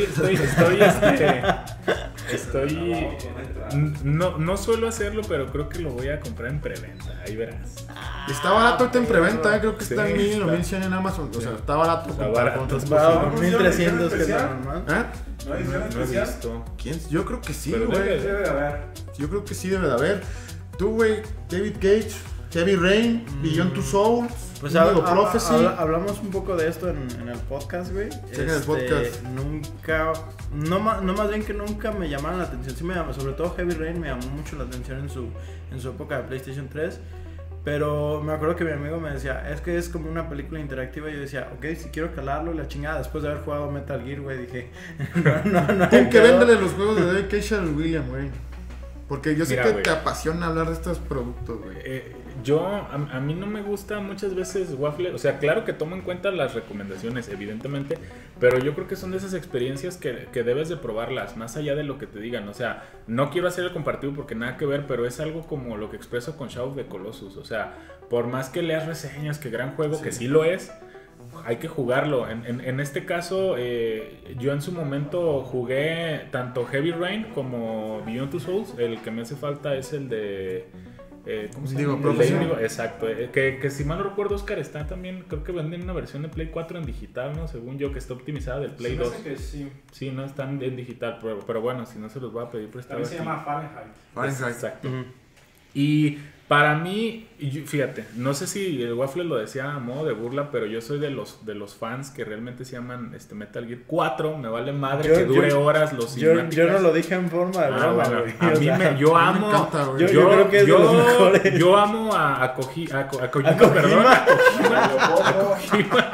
no suelo hacerlo, pero creo que lo voy a comprar en preventa, ahí verás. Está barato ahorita en preventa, creo que está en 1000 o 1100 en Amazon. O sea, está barato. Está barato. Va, 1300 que es la normal. ¿No hay edición No he especial? visto. ¿Quién? Yo creo que sí, Pero güey. Debe de haber. Yo creo que sí debe de haber. Tú, güey, David Cage, Heavy Rain, Beyond Two Souls, Pues Indigo Prophecy. hablamos un poco de esto en el podcast, güey. Chequen el podcast. Nunca, no más bien que nunca me llamaron la atención. Sí me llamó, sobre todo Heavy Rain me llamó mucho la atención en su época de PlayStation 3. Pero me acuerdo que mi amigo me decía, es que es como una película interactiva. Y yo decía, ok, si quiero calarlo y la chingada. Después de haber jugado Metal Gear, güey, dije, no. Ten que véndele los juegos de David Cage al William, güey. Porque yo sé Mira, que güey, te apasiona hablar de estos productos, güey. A mí no me gusta muchas veces Waffle. O sea, claro que tomo en cuenta las recomendaciones, evidentemente. Pero yo creo que son de esas experiencias que debes de probarlas, más allá de lo que te digan. O sea, no quiero hacer el comparativo porque nada que ver, pero es algo como lo que expreso con Shadow of the Colossus. O sea, por más que leas reseñas, que gran juego, que sí lo es, hay que jugarlo. En este caso, yo en su momento jugué tanto Heavy Rain como Beyond Two Souls. El que me hace falta es el de... ¿cómo se llama? Indigo Prophecy. Exacto. Que si mal no recuerdo, Oscar, está también... Creo que venden una versión de Play 4 en digital, ¿no? Según yo, que está optimizada del Play 2. Que sí. Sí, no están en digital, pero bueno, si no se los voy a pedir prestado. También se aquí. llama Fahrenheit. Fahrenheit. Exacto. Y para mí, fíjate, no sé si el Waffle lo decía a modo de burla, pero yo soy de los fans que realmente se llaman Metal Gear 4. Me vale madre que dure horas los cinemáticas. Yo no lo dije en forma de broma, bueno, güey. a mí yo amo. me encanta, güey. Yo creo que es de los mejores. Yo amo a Kojima, perdón. A Kojima.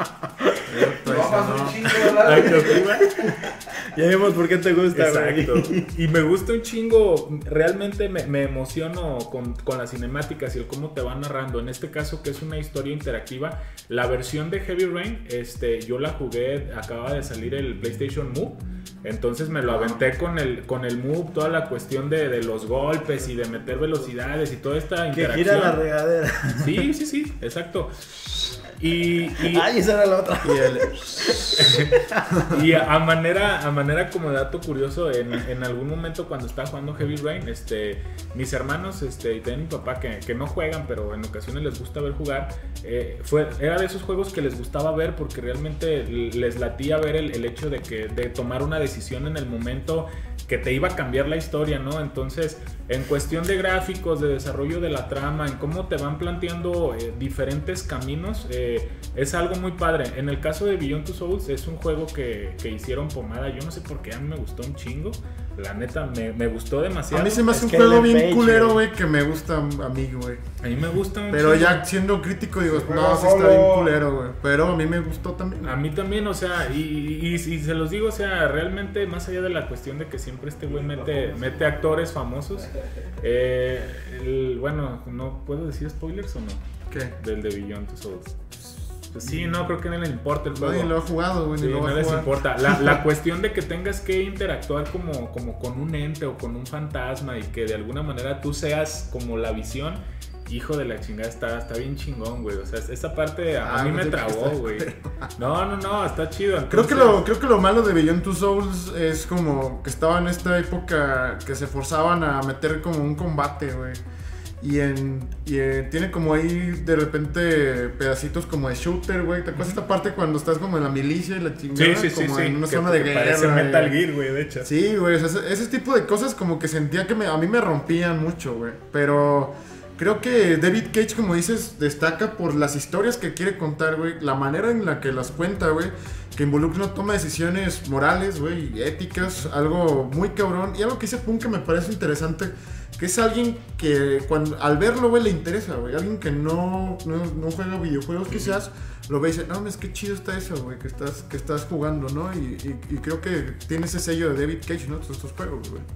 Ya vimos por qué te gusta, Exacto. güey. Y me gusta un chingo. Realmente me emociono con las cinemáticas y el cómo te van narrando. En este caso, que es una historia interactiva. La versión de Heavy Rain, yo la jugué. Acaba de salir el PlayStation Move. Entonces me lo aventé con el Move. Toda la cuestión de los golpes y de meter velocidades y toda esta interacción. Que gira la regadera. Sí, exacto. Y ay, esa era la otra. Y a manera como dato curioso, en algún momento cuando estaba jugando Heavy Rain, mis hermanos y también mi papá que no juegan, pero en ocasiones les gusta ver jugar, era de esos juegos que les gustaba ver porque realmente les latía ver el hecho de tomar una decisión en el momento que te iba a cambiar la historia, ¿no? Entonces, en cuestión de gráficos, de desarrollo de la trama, en cómo te van planteando diferentes caminos, es algo muy padre. En el caso de Beyond Two Souls, es un juego que hicieron pomada. Yo no sé por qué, a mí me gustó un chingo. La neta, me gustó demasiado. A mí se me hace un juego bien culero, güey, que me gusta a mí, güey. A mí me gusta un Pero chingo. ya siendo crítico, digo, no, sí está bien culero, güey. Pero a mí me gustó también. A mí también, o sea, y se los digo, o sea, realmente, más allá de la cuestión de que siempre este güey mete actores famosos, bueno, ¿no puedo decir spoilers o no? ¿Qué? Del de Beyond Two Souls. Pues sí, no, creo que no le importa el juego. Nadie lo ha jugado, güey, Sí, ni lo va no a les jugar. importa. La cuestión de que tengas que interactuar como con un ente o con un fantasma y que de alguna manera tú seas como la visión, hijo de la chingada, está bien chingón, güey. O sea, esa parte a mí me trabó, güey. No, está chido. Entonces, Creo que lo malo de Beyond Two Souls es como que estaba en esta época que se forzaban a meter como un combate, güey. Y tiene como ahí de repente pedacitos como de shooter, güey. ¿Te acuerdas esta parte cuando estás como en la milicia y la chingada? Sí, como en una que zona de guerra. parece Metal Gear, güey, de hecho. Sí, güey, o sea, ese tipo de cosas como que sentía que a mí me rompían mucho, güey. Pero creo que David Cage, como dices, destaca por las historias que quiere contar, güey. La manera en la que las cuenta, güey. Que involucra una toma de decisiones morales, güey, y éticas. Algo muy cabrón. Y algo que dice Punk que me parece interesante. Que es alguien que al verlo, güey, le interesa, güey. Alguien que no juega videojuegos quizás, lo ve y dice, no, es que chido está eso, güey, que estás jugando, ¿no? Y creo que tiene ese sello de David Cage, ¿no? Todos estos juegos, güey.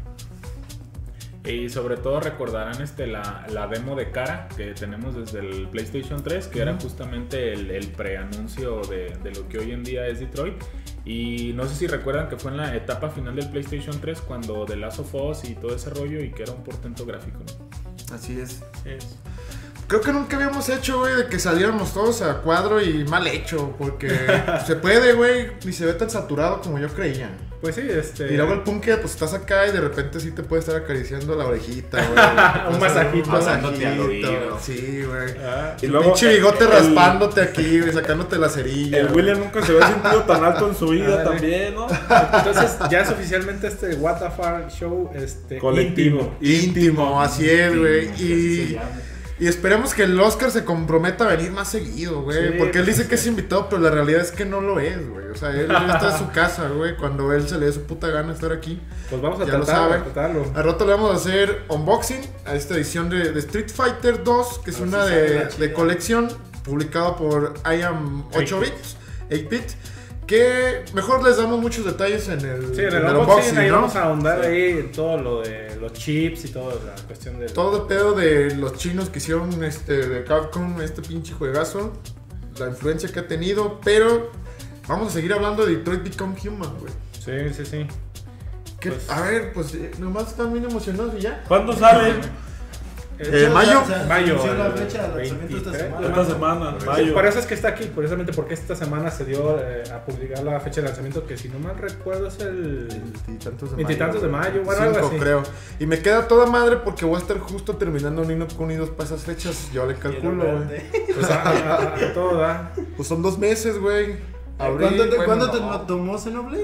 Y sobre todo recordarán la demo de cara que tenemos desde el PlayStation 3, que era justamente el preanuncio de lo que hoy en día es Detroit. Y no sé si recuerdan que fue en la etapa final del PlayStation 3 cuando The Last of Us y todo ese rollo, y que era un portento gráfico, ¿no? Así es. Creo que nunca habíamos hecho, güey, de que saliéramos todos a cuadro y mal hecho, porque se puede, güey, ni se ve tan saturado como yo creía. Pues sí, Y luego el punk, pues estás acá y de repente sí te puede estar acariciando la orejita, güey. Un masajito. Masajándote al oído. Sí, güey. Y Y luego pinche bigote raspándote aquí, güey, sacándote la cerilla. El William nunca se había sentido tan alto en su vida también, ¿no? Entonces ya es oficialmente What the Fuck Show Colectivo. Íntimo, así es, güey. Así se llama. Y esperemos que el Oscar se comprometa a venir más seguido, güey. Sí, porque él pues, dice que es invitado, pero la realidad es que no lo es, güey. O sea, él está en su casa, güey. Cuando él se le dé su puta gana estar aquí. Pues vamos a Ya lo sabe. tratarlo. Al rato le vamos a hacer unboxing a esta edición de Street Fighter 2, que es Así una sale la chingada. de colección, publicada por I Am 8-bit. Que mejor les damos muchos detalles en el, Sí, en el unboxing ahí vamos a ahondar ahí en todo lo de los chips y toda la cuestión de... Todo el pedo de los chinos que hicieron de Capcom, pinche juegazo, la influencia que ha tenido, pero vamos a seguir hablando de Detroit Become Human, güey. Sí. Que, Pues- a ver, pues nomás están bien emocionados y ya. ¿Cuándo sale? Mayo. Mayo, Anunció la el fecha de lanzamiento esta 23. semana. Esta semana, Sí, mayo. por eso es que está aquí, precisamente porque esta semana se dio a publicar la fecha de lanzamiento, que si no mal recuerdo es el... Veintitantos de mayo, bueno, algo 5, así. creo. Y me queda toda madre porque voy a estar justo terminando Ni no Kuni 2 para esas fechas. Yo le calculo, güey. Pues a todo da. Pues son 2 meses, güey. Abril, ¿Cuándo te bueno, no. tomó Xenoblade?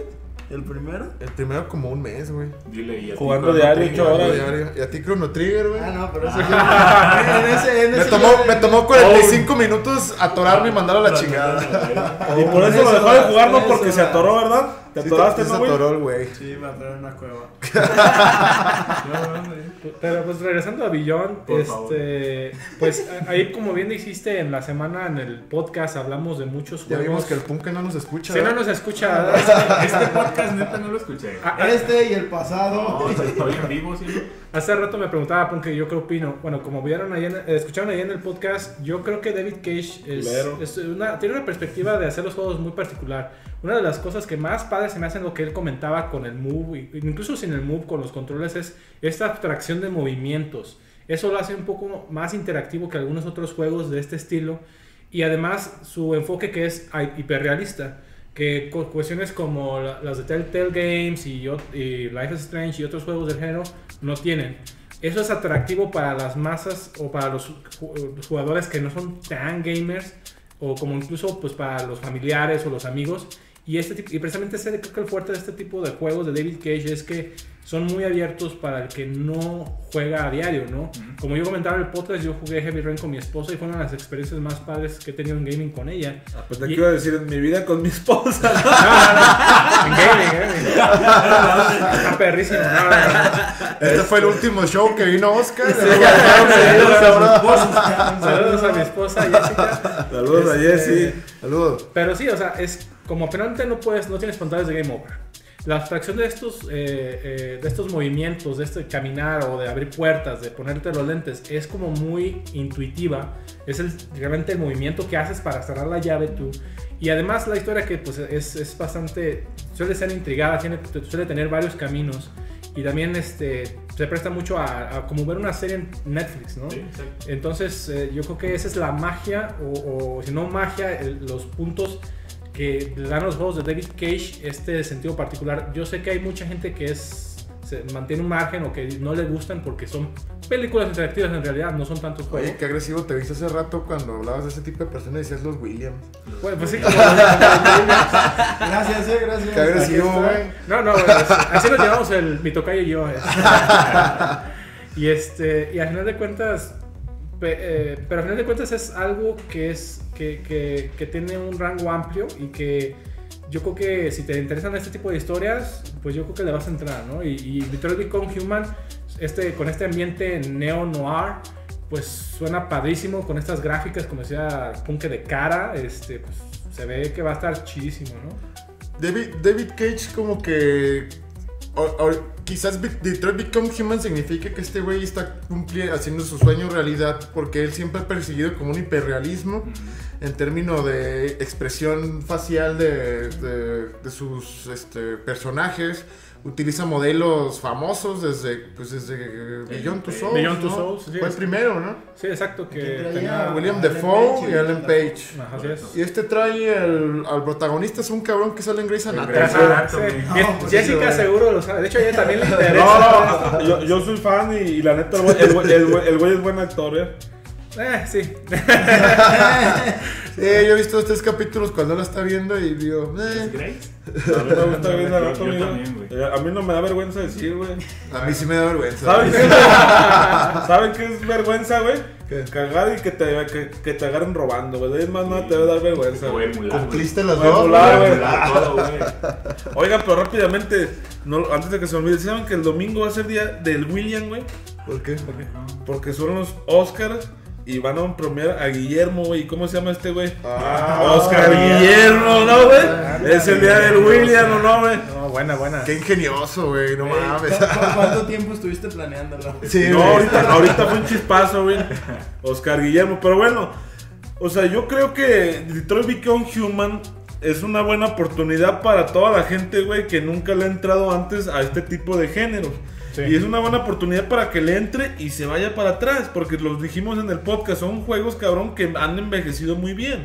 ¿El primero? El primero como un mes, güey. Dile, y a ti, Jugando Chrono diario, Trigger, 8 horas. Diario. Y a ti Chrono Trigger, güey. Ah, no, pero ese en Me ese me tomó 45 minutos atorarme y mandarlo a la chingada. Y por eso lo dejó de jugar, no porque se atoró, ¿verdad? ¿Te Sí, atoraste, se no, güey? atoró el güey. Sí, me atoré en una cueva. Pero pues regresando a Beyond, Por favor. pues ahí como bien dijiste en la semana en el podcast hablamos de muchos Ya juegos. vimos que el punk no nos escucha. Si no ¿verdad? nos escucha, Este podcast neta no lo escuché. Este y el pasado. No, estoy en vivo, ¿sí? hace rato me preguntaba Punk yo qué opino. Bueno, como vieron ahí escucharon ahí en el podcast, yo creo que David Cage Claro. tiene una perspectiva de hacer los juegos muy particular. Una de las cosas que más padres se me hacen lo que él comentaba con el Move, incluso sin el Move, con los controles, es esta abstracción de movimientos. Eso lo hace un poco más interactivo que algunos otros juegos de este estilo. Y además su enfoque que es hiperrealista. Que cuestiones como las de Telltale Games y Life is Strange y otros juegos del género no tienen. Eso es atractivo para las masas o para los jugadores que no son tan gamers o como incluso pues para los familiares o los amigos. Y precisamente creo que el fuerte de este tipo de juegos de David Cage es que son muy abiertos para el que no juega a diario, ¿no? Como yo comentaba en el podcast, yo jugué Heavy Rain con mi esposa y fue una de las experiencias más padres que he tenido en gaming con ella. Pues te quiero decir, en mi vida con mi esposa. En gaming. Está perrísimo. Este fue el último show que vino Oscar. Saludos a mi esposa Jessica. Saludos a Jessy. Saludos. Pero sí, o sea, es como penalmente no tienes pantallas de game over. La abstracción de estos movimientos, de este caminar o de abrir puertas, de ponerte los lentes, es como muy intuitiva. Es realmente el movimiento que haces para cerrar la llave tú. Y además la historia que pues es bastante, suele ser intrigada, suele tener varios caminos. Y también se presta mucho a como ver una serie en Netflix, ¿no? Sí, exacto. Entonces yo creo que esa es la magia, o si no magia, los puntos que le dan los juegos de David Cage este sentido particular. Yo sé que hay mucha gente que se mantiene un margen o que no le gustan porque son películas interactivas en realidad, no son tantos juegos. Oye, qué agresivo te viste hace rato cuando hablabas de ese tipo de personas y decías los Williams. Bueno, pues sí, como Gracias, gracias. Qué agresivo, Aquí güey. está. No, así nos llevamos mi tocayo y yo. Y al final de cuentas, pero al final de cuentas es algo que tiene un rango amplio y que yo creo que si te interesan este tipo de historias, pues yo creo que le vas a entrar, ¿no? Y Detroit Become Human, con este ambiente neo-noir, pues suena padrísimo con estas gráficas, como decía Punk de cara, pues se ve que va a estar chidísimo, ¿no? David Cage como que quizás Detroit Become Human significa que este güey está haciendo su sueño realidad, porque él siempre ha perseguido como un hiperrealismo en términos de expresión facial de sus personajes. Utiliza modelos famosos desde Beyond Two Souls. Beyond Two ¿no? Souls, sí, Fue el primero, ¿no? Sí, exacto, que traía tenía William Ellen Dafoe Page y Ellen Page. Ajá, así es. Y trae al protagonista, es un cabrón que sale en Grey's Anatomy. Grey's Ajá, Anatomy. sí. No, pues Jessica sí, seguro lo sabe. De hecho, a ella también le interesa. No, yo soy fan y la neta, el güey es buen actor, Sí. Sí, yo he visto los 3 capítulos cuando la está viendo y digo, ¿Es Grace? A mí me gusta bien Yo Anatomy, también, güey. A mí no me da vergüenza decir, güey. a mí sí me da vergüenza. ¿Saben qué es vergüenza, güey? ¿Qué? Cagar y que te agarren robando, güey. Es más, nada te debe dar vergüenza, Voy a güey. emular, güey. ¿Cumpliste las Voy a dos? emular, güey? güey. Emular todo, güey. Oigan, pero rápidamente, antes de que se me olvide, ¿saben que el domingo va a ser día del William, güey? ¿Por qué? Porque son los Oscars y van a premiar a Guillermo, güey. ¿Cómo se llama este güey? Ah, Oscar Guillermo, ¿no, güey? Es el día del William, ¿o no, güey? No, buena. Qué ingenioso, güey, no mames. ¿Por cuánto tiempo estuviste planeándolo? Sí, No, güey. ahorita fue un chispazo, güey. Oscar Guillermo, pero bueno, o sea, yo creo que Detroit Become Human es una buena oportunidad para toda la gente, güey, que nunca le ha entrado antes a este tipo de géneros. Sí. Y es una buena oportunidad para que le entre y se vaya para atrás, porque los dijimos en el podcast, son juegos, cabrón, que han envejecido muy bien.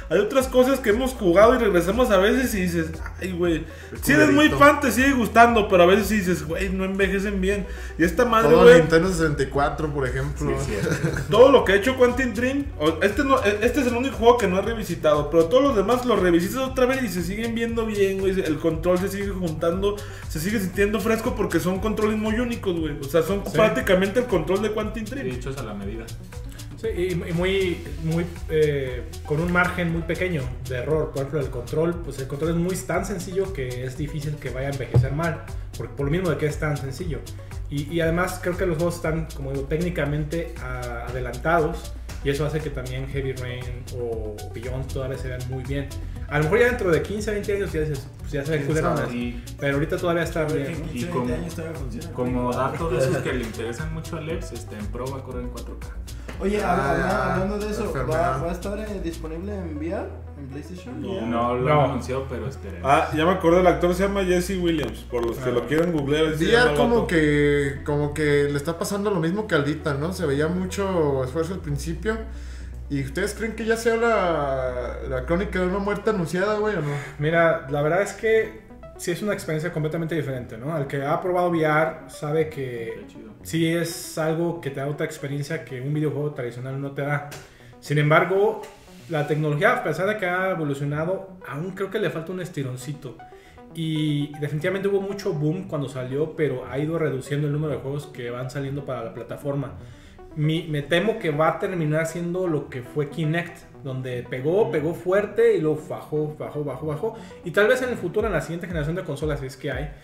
hay otras cosas que hemos jugado y regresamos a veces y dices, ay, güey, si eres muy culerito. fan te sigue gustando, pero a veces sí dices, güey, no envejecen bien. Y esta madre, Todo güey, Nintendo 64, por ejemplo. todo lo que ha hecho Quantic Dream, este es el único juego que no he revisitado, pero todos los demás los revisitas otra vez y se siguen viendo bien, güey. El control se sigue juntando, se sigue sintiendo fresco porque son controles muy únicos, güey. O sea, son prácticamente el control de Quantic Dream. Hechos a la medida. Sí, y muy con un margen muy pequeño de error. Por ejemplo, el control, pues el control es muy tan sencillo que es difícil que vaya a envejecer mal, por lo mismo de que es tan sencillo. Y además creo que los juegos están, como digo, técnicamente adelantados, y eso hace que también Heavy Rain o Beyond todavía se vean muy bien. A lo mejor ya dentro de 15, 20 años ya dices, pues ya se ven culerones, pero ahorita todavía está bien, ¿no? Y como dato de esos que le interesan mucho a Lex, en Pro va a correr en 4K. Oye, hablando de eso, enfermedad. ¿va a estar disponible en VR? ¿En PlayStation? No lo han anunciado, pero esperemos. Ah, ya me acordé, el actor se llama Jesse Williams, por los que lo quieran googlear. VR como que le está pasando lo mismo que al Vita, ¿no? Se veía mucho esfuerzo al principio. ¿Y ustedes creen que ya sea la crónica de una muerte anunciada, güey, o no? Mira, la verdad es que sí es una experiencia completamente diferente, ¿no? El que ha probado VR sabe que sí es algo que te da otra experiencia que un videojuego tradicional no te da. Sin embargo, la tecnología, a pesar de que ha evolucionado, aún creo que le falta un estironcito. Y definitivamente hubo mucho boom cuando salió, pero ha ido reduciendo el número de juegos que van saliendo para la plataforma. Me temo que va a terminar siendo lo que fue Kinect, donde pegó fuerte y luego bajó. Y tal vez en el futuro, en la siguiente generación de consolas, si es que hay,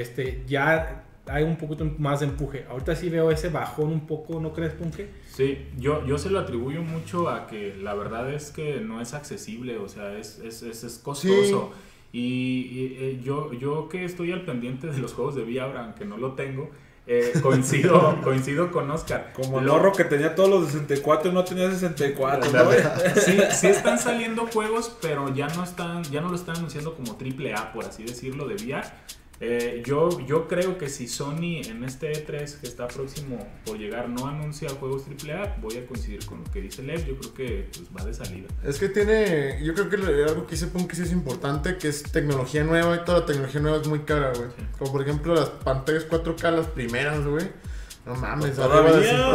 ya hay un poquito más de empuje. Ahorita sí veo ese bajón un poco, ¿no crees, Punke? Sí, yo se lo atribuyo mucho a que la verdad es que no es accesible, o sea, es costoso. Sí. Y yo que estoy al pendiente de los juegos de VR, aunque no lo tengo, coincido con Oscar. Como el morro que tenía todos los de 64 y no tenía 64, ¿no? Sí están saliendo juegos, pero ya no lo están anunciando como AAA, por así decirlo, de VR. Yo creo que si Sony en este E3 que está próximo por llegar no anuncia juegos AAA, voy a coincidir con lo que dice Lev. Yo creo que pues, va de salida. Es que yo creo que algo que dice Punk sí es importante, que es tecnología nueva, y toda la tecnología nueva es muy cara, güey. Sí. Como por ejemplo las pantallas 4K, las primeras, güey. No mames, todavía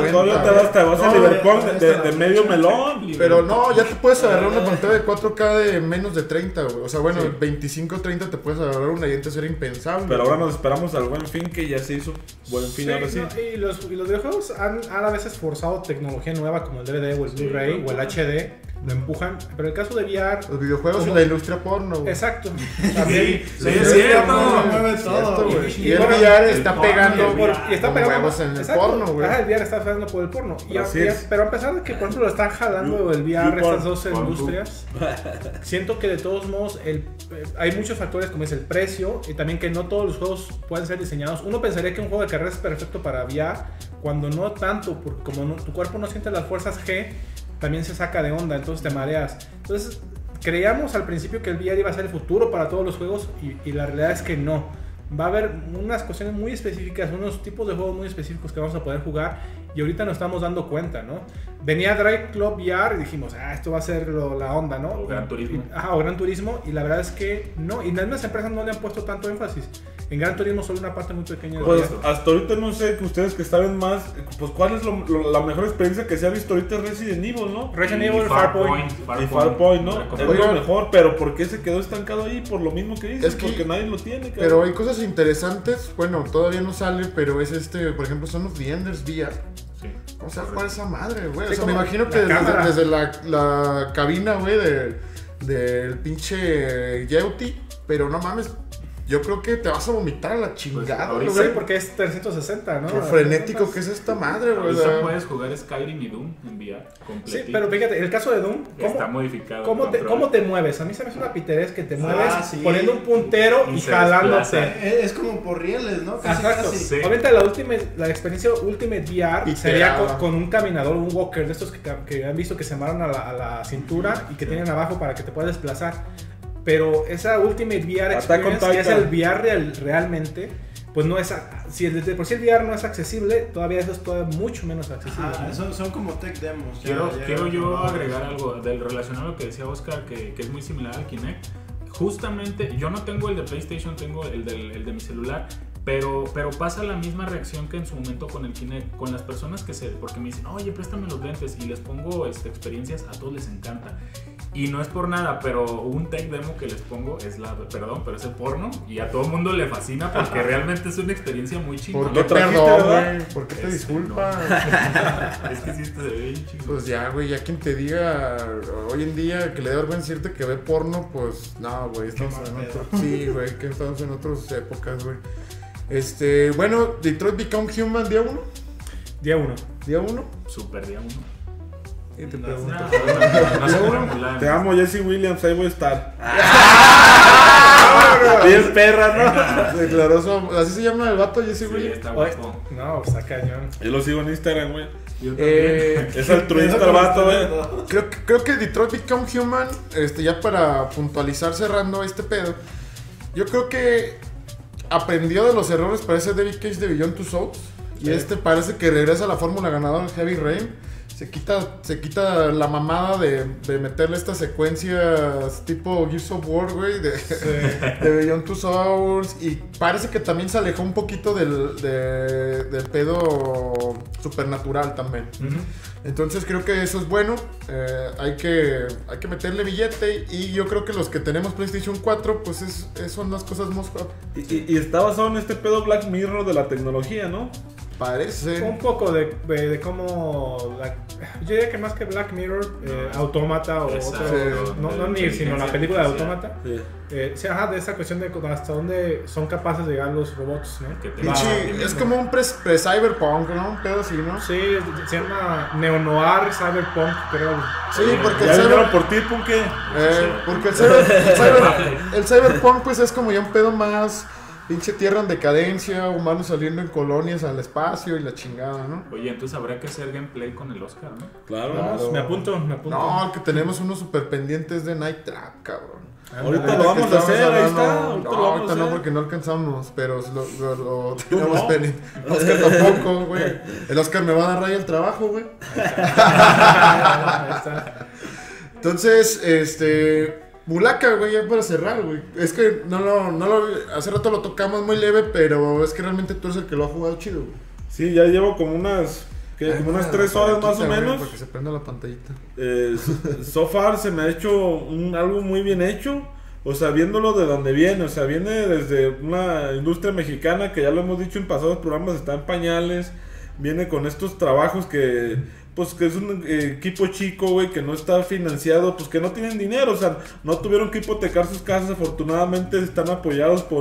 te vas a Liverpool de medio melón. Pero no, ya te puedes agarrar una pantalla de 4K de menos de 30, güey. O sea, bueno, 25, 30 te puedes agarrar una y antes era impensable. Pero ahora nos esperamos al Buen Fin, que ya se hizo Buen Fin, ahora sí. No, y los videojuegos han a veces forzado tecnología nueva como el DVD o el Blu-ray o el HD. Lo empujan, pero el caso de VR, los videojuegos y la industria porno, güey. Exacto. También sí, es cierto. Mueve todo, güey. Y el VR está pegando huevos en el porno, güey. El VR está pegando por el porno. Pero a pesar de que, por ejemplo, lo están jalando el VR estas dos industrias, siento que de todos modos hay muchos factores, como es el precio y también que no todos los juegos pueden ser diseñados. Uno pensaría que un juego de carreras es perfecto para VR, cuando no tanto, porque como tu cuerpo no siente las fuerzas G, también se saca de onda, entonces te mareas. Entonces creíamos al principio que el VR iba a ser el futuro para todos los juegos y la realidad es que no. Va a haber unas cuestiones muy específicas, unos tipos de juegos muy específicos que vamos a poder jugar y ahorita nos estamos dando cuenta, ¿no? Venía Drive Club VR y dijimos, esto va a ser la onda, ¿no? O Gran Turismo. O Gran Turismo, y la verdad es que no, y las empresas no le han puesto tanto énfasis. En Gran Turismo solo una parte muy pequeña de pues hasta ahorita no sé, que ustedes que saben más, pues cuál es la mejor experiencia que se ha visto ahorita Resident Evil, ¿no? Resident Evil, Farpoint. Y Farpoint, ¿no? Es lo mejor, pero ¿por qué se quedó estancado ahí? Por lo mismo que dices, es que, porque nadie lo tiene. Cabrón. Pero hay cosas interesantes, bueno, todavía no sale, pero es por ejemplo, son los The Enders VR. Sí. ¿Cómo se juega esa madre, güey? Sí, o sea, me imagino que desde la cabina, güey, del pinche Yeuti, pero no mames. Yo creo que te vas a vomitar a la chingada, güey. Sí, porque es 360, ¿no? Lo frenético que es esta madre, güey. Ahorita puedes jugar Skyrim y Doom en VR completito. Sí, pero fíjate, el caso de Doom, está modificado. ¿Cómo te mueves? A mí se me hace una piterez que te mueves poniendo un puntero y jalándote. Es como por rieles, ¿no? Exacto. Sí. Obviamente la experiencia Ultimate VR sería con un caminador, un walker de estos que han visto que se amarran a la cintura y que tienen abajo para que te puedas desplazar. Pero esa Ultimate VR Experience, que es el VR realmente, pues no es, si de por sí el VR no es accesible, todavía eso es todavía mucho menos accesible. Son como tech demos. Quiero yo agregar algo relacionado a lo que decía Oscar, que es muy similar al Kinect. Justamente, yo no tengo el de PlayStation, tengo el de mi celular. Pero pasa la misma reacción que en su momento con el Kinect, con las personas porque me dicen, oye, préstame los lentes, y les pongo experiencias, a todos les encanta. Y no es por nada, pero un tech demo que les pongo es pero es el porno, y a todo el mundo le fascina porque realmente es una experiencia muy chingona. ¿Por qué perdón, güey? ¿Por qué te disculpas? No. Es que sí se ve bien chingón. Pues ya, güey, ya quien te diga hoy en día que le da vergüenza decirte que ve porno, pues no, güey, estamos en otro. Sí, güey, que estamos en otras épocas, güey. Bueno, Detroit Become Human, día 1. Día 1. Día 1. Super día 1. Y te pregunto. No se puede emular. Te amo, Jesse Williams, ahí voy a estar. Bien perra, ¿no? Declaró así se llama el vato, Jesse Sí, Williams. está guapo. No, está cañón. Yo lo sigo en Instagram, güey. Yo también. Es altruista el vato, güey. Creo que Detroit Become Human, ya para puntualizar cerrando este pedo, yo creo que aprendió de los errores para ese David Cage de Beyond Two Souls. Y parece que regresa a la fórmula ganadora del Heavy Rain. Se quita la mamada de meterle estas secuencias tipo Gears of War, güey, de Beyond Two Souls. Y parece que también se alejó un poquito del pedo supernatural también. Uh-huh. Entonces creo que eso es bueno. Hay que meterle billete. Y yo creo que los que tenemos PlayStation 4, pues son las cosas más... Y está basado en este pedo Black Mirror de la tecnología, ¿no? Parece. Un poco de cómo... yo diría que más que Black Mirror, Autómata o Exacto. otro... No Nier, sino la película de Autómata. Sí. Sí, de esa cuestión de hasta dónde son capaces de llegar los robots, ¿no? Que te- Es como un pre-cyberpunk, ¿no? Un pedo así, ¿no? Sí, se llama Neo-Noir Cyberpunk, creo. Sí, porque ¿Ya el vinieron por ti, Punke? porque el cyberpunk pues es como ya un pedo más pinche tierra en decadencia, humanos saliendo en colonias al espacio y la chingada, ¿no? Oye, entonces habrá que hacer gameplay con el Oscar, ¿no? Claro. Me apunto. No, que tenemos unos super pendientes de Night Trap, cabrón. Ahorita lo vamos a hacer, ahí está. Ahorita no, porque no alcanzamos, pero lo tenemos pendiente. Oscar tampoco, güey. El Oscar me va a dar raya el trabajo, güey. Ahí está. Entonces, Mulaka, güey, ya para cerrar, güey. Es que hace rato lo tocamos muy leve, pero es que realmente tú eres el que lo ha jugado chido, güey. Sí, ya llevo como unas 3 horas más o menos. Para que se prenda la pantallita. So far se me ha hecho algo muy bien hecho. O sea, viéndolo de donde viene. O sea, viene desde una industria mexicana que ya lo hemos dicho en pasados programas, está en pañales. Viene con estos trabajos que es un equipo chico, güey, que no está financiado, pues que no tienen dinero, o sea, no tuvieron que hipotecar sus casas, afortunadamente están apoyados por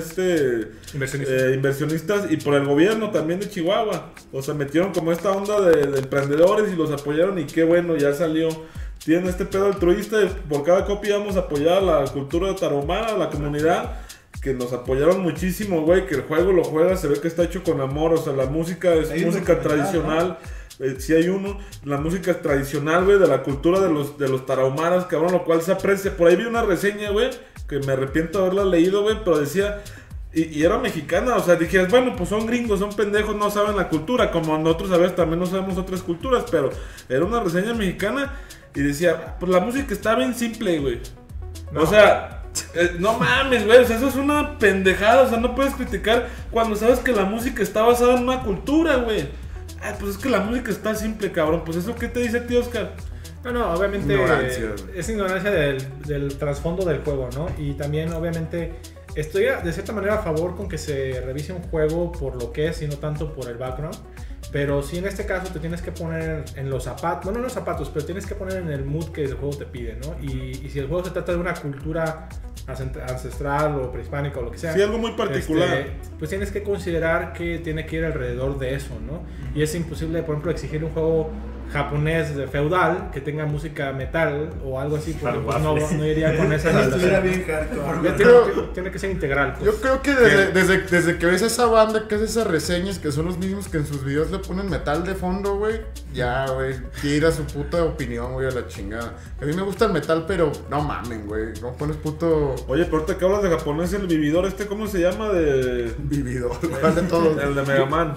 inversionistas y por el gobierno también de Chihuahua, o sea, metieron como esta onda de emprendedores y los apoyaron y qué bueno, ya salió. Tienen este pedo altruista, por cada copia vamos a apoyar a la cultura de Tarahumara, a la comunidad, que nos apoyaron muchísimo, güey, que el juego lo juega, se ve que está hecho con amor, o sea, la música es música tradicional, si hay uno, la música es tradicional, güey, de la cultura de los tarahumaras, cabrón, lo cual se aprecia. Por ahí vi una reseña, güey, que me arrepiento de haberla leído, güey, pero decía, y era mexicana, o sea, dije, bueno, pues son gringos, son pendejos, no saben la cultura, como nosotros a veces también no sabemos otras culturas, pero era una reseña mexicana y decía, pues la música está bien simple, güey. No. O sea, no mames, güey, o sea, eso es una pendejada, o sea, no puedes criticar cuando sabes que la música está basada en una cultura, güey. Ay, pues es que la música está simple, cabrón. Pues eso, ¿qué te dice, tío Oscar? No, obviamente Ignorancia. Es ignorancia del trasfondo del juego, ¿no? Y también, obviamente, estoy de cierta manera a favor con que se revise un juego por lo que es y no tanto por el background. Pero sí, en este caso te tienes que poner en los zapatos, no en los zapatos, pero tienes que poner en el mood que el juego te pide, ¿no? Y si el juego se trata de una cultura ancestral o prehispánica o lo que sea, sí, algo muy particular, pues tienes que considerar que tiene que ir alrededor de eso, ¿no? Y es imposible, por ejemplo, exigir un juego japonés feudal que tenga música metal o algo así, porque Para pues, no iría con esa Estuviera relación. bien hardcore. Tiene que ser integral. Pues. Yo creo que desde que ves a esa banda que hace esas reseñas, que son los mismos que en sus videos le ponen metal de fondo, güey, ya, güey, tira su puta opinión, güey, a la chingada. A mí me gusta el metal, pero no mamen, güey, no pones puto Oye, pero ahorita que hablas de japonés, el vividor ¿cómo se llama? vividor, ¿cuál de todos? El de Mega Man.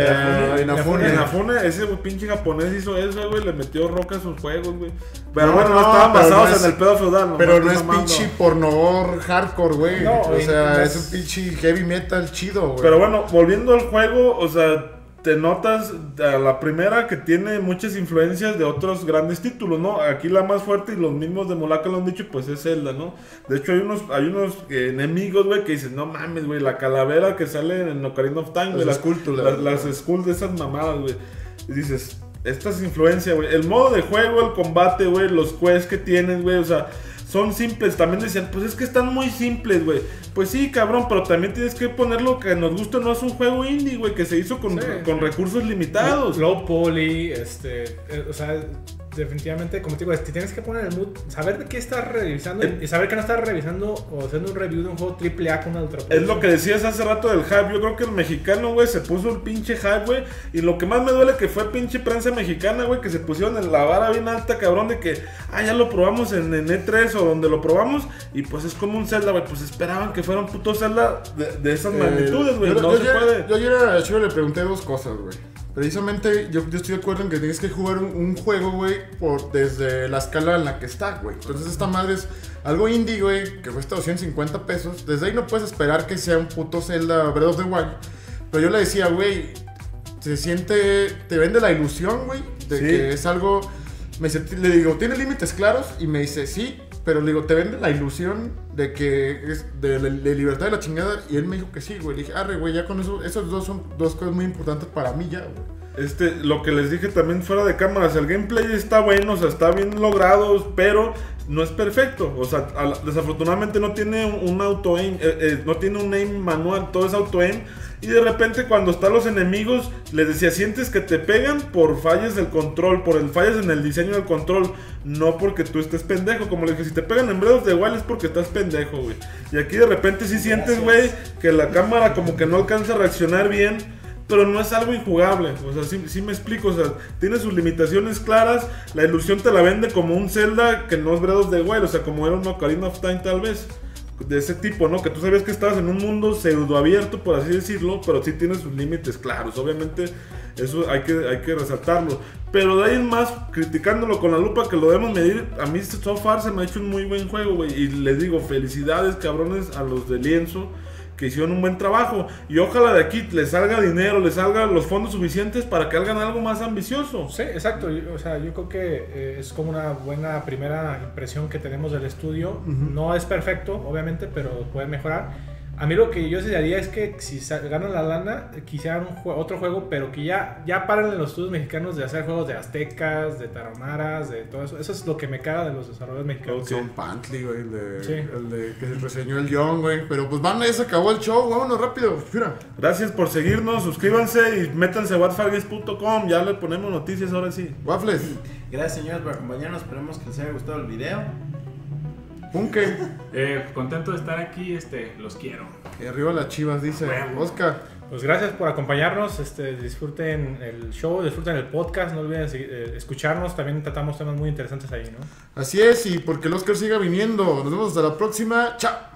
Inafune. Inafune, ese pinche japonés hizo eso, güey, le metió roca a sus juegos, güey. Pero No, bueno, no no, estaban pero basados no es- en el pedo feudal, Pero nomás no es estoy mamando. pinche pornor hardcore, güey. No, O sea, no es es- un pinche heavy metal chido, güey. Pero bueno, volviendo al juego, o sea, te notas a la primera que tiene muchas influencias de otros grandes títulos, ¿no? Aquí la más fuerte y los mismos de Molaka lo han dicho, pues es Zelda, ¿no? De hecho hay unos enemigos, güey, que dicen, no mames, güey, la calavera que sale en Ocarina of Time, güey, Las Skull, las Skull de esas mamadas, güey. Y dices, esta es influencia, güey. El modo de juego, el combate, güey, los quests que tienes, güey, o sea, son simples. También decían, pues es que están muy simples, güey. Pues sí, cabrón, pero también tienes que ponerlo que nos gusta, no es un juego indie, güey, que se hizo con recursos limitados. Low poly, o sea, definitivamente, como te digo, tienes que poner el mood, saber de qué estás revisando y saber que no estás revisando o haciendo un review de un juego AAA con una ultra. Es lo que decías hace rato del hype. Yo creo que el mexicano, güey, se puso el pinche hype, güey. Y lo que más me duele que fue pinche prensa mexicana, güey, que se pusieron en la vara bien alta, cabrón, de que, ya lo probamos en E3 o donde lo probamos. Y pues es como un Zelda, güey. Pues esperaban que fuera un puto Zelda de esas magnitudes, güey. No se puede. Yo ayer a Chivo le pregunté dos cosas, güey. Precisamente yo estoy de acuerdo en que tienes que jugar un juego, güey, desde la escala en la que está, güey. Entonces esta madre es algo indie, güey, que cuesta 250 pesos. Desde ahí no puedes esperar que sea un puto Zelda Breath of the Wild. Pero yo le decía, güey, se siente, te vende la ilusión, güey, de Sí. que es algo... le digo, ¿tiene límites claros? Y me dice, sí. Pero le digo, te vende la ilusión de que es de libertad de la chingada. Y él me dijo que sí, güey. Le dije, arre, güey, ya con eso, esos dos son dos cosas muy importantes para mí ya, güey. Lo que les dije también fuera de cámaras, el gameplay está bueno, o sea, está bien logrado, pero no es perfecto. O sea, desafortunadamente no tiene un auto-aim, no tiene un aim manual, todo es auto-aim. Y de repente cuando están los enemigos, les decía, sientes que te pegan por fallas del control, fallas en el diseño del control, no porque tú estés pendejo. Como les dije, si te pegan en Breath of the Wild es porque estás pendejo, güey. Y aquí de repente sí sientes, güey, que la cámara como que no alcanza a reaccionar bien. Pero no es algo injugable, o sea, sí me explico, o sea, tiene sus limitaciones claras, la ilusión te la vende como un Zelda que no es Breath of the Wild, o sea, como era un Ocarina of Time tal vez, de ese tipo, ¿no? Que tú sabías que estabas en un mundo pseudo abierto, por así decirlo, pero sí tiene sus límites claros, obviamente eso hay que resaltarlo. Pero de ahí en más, criticándolo con la lupa que lo debemos medir, a mí so far se me ha hecho un muy buen juego, güey, y les digo, felicidades cabrones a los de Lienzo, que hicieron un buen trabajo, y ojalá de aquí les salga dinero, les salgan los fondos suficientes para que hagan algo más ambicioso. Sí, exacto. O sea, yo creo que es como una buena primera impresión que tenemos del estudio. No es perfecto, obviamente, pero puede mejorar. A mí lo que yo desearía es que si ganan la lana, quisieran otro juego, pero que ya paren en los estudios mexicanos de hacer juegos de aztecas, de tarahumaras, de todo eso. Eso es lo que me caga de los desarrolladores mexicanos. Son Pantley, güey, Sí. el de que se reseñó el Young, güey. Pero pues van, ya se acabó el show, vámonos rápido, mira. Gracias por seguirnos, suscríbanse y métanse a whatfargames.com, ya le ponemos noticias ahora sí. Waffles, Gracias, señores, por acompañarnos. Esperemos que les haya gustado el video. Punke. Contento de estar aquí, los quiero. Y arriba las chivas, dice Oscar. Pues gracias por acompañarnos, disfruten el show, disfruten el podcast, no olviden escucharnos, también tratamos temas muy interesantes ahí, ¿no? Así es, y porque el Oscar siga viniendo. Nos vemos hasta la próxima. Chao.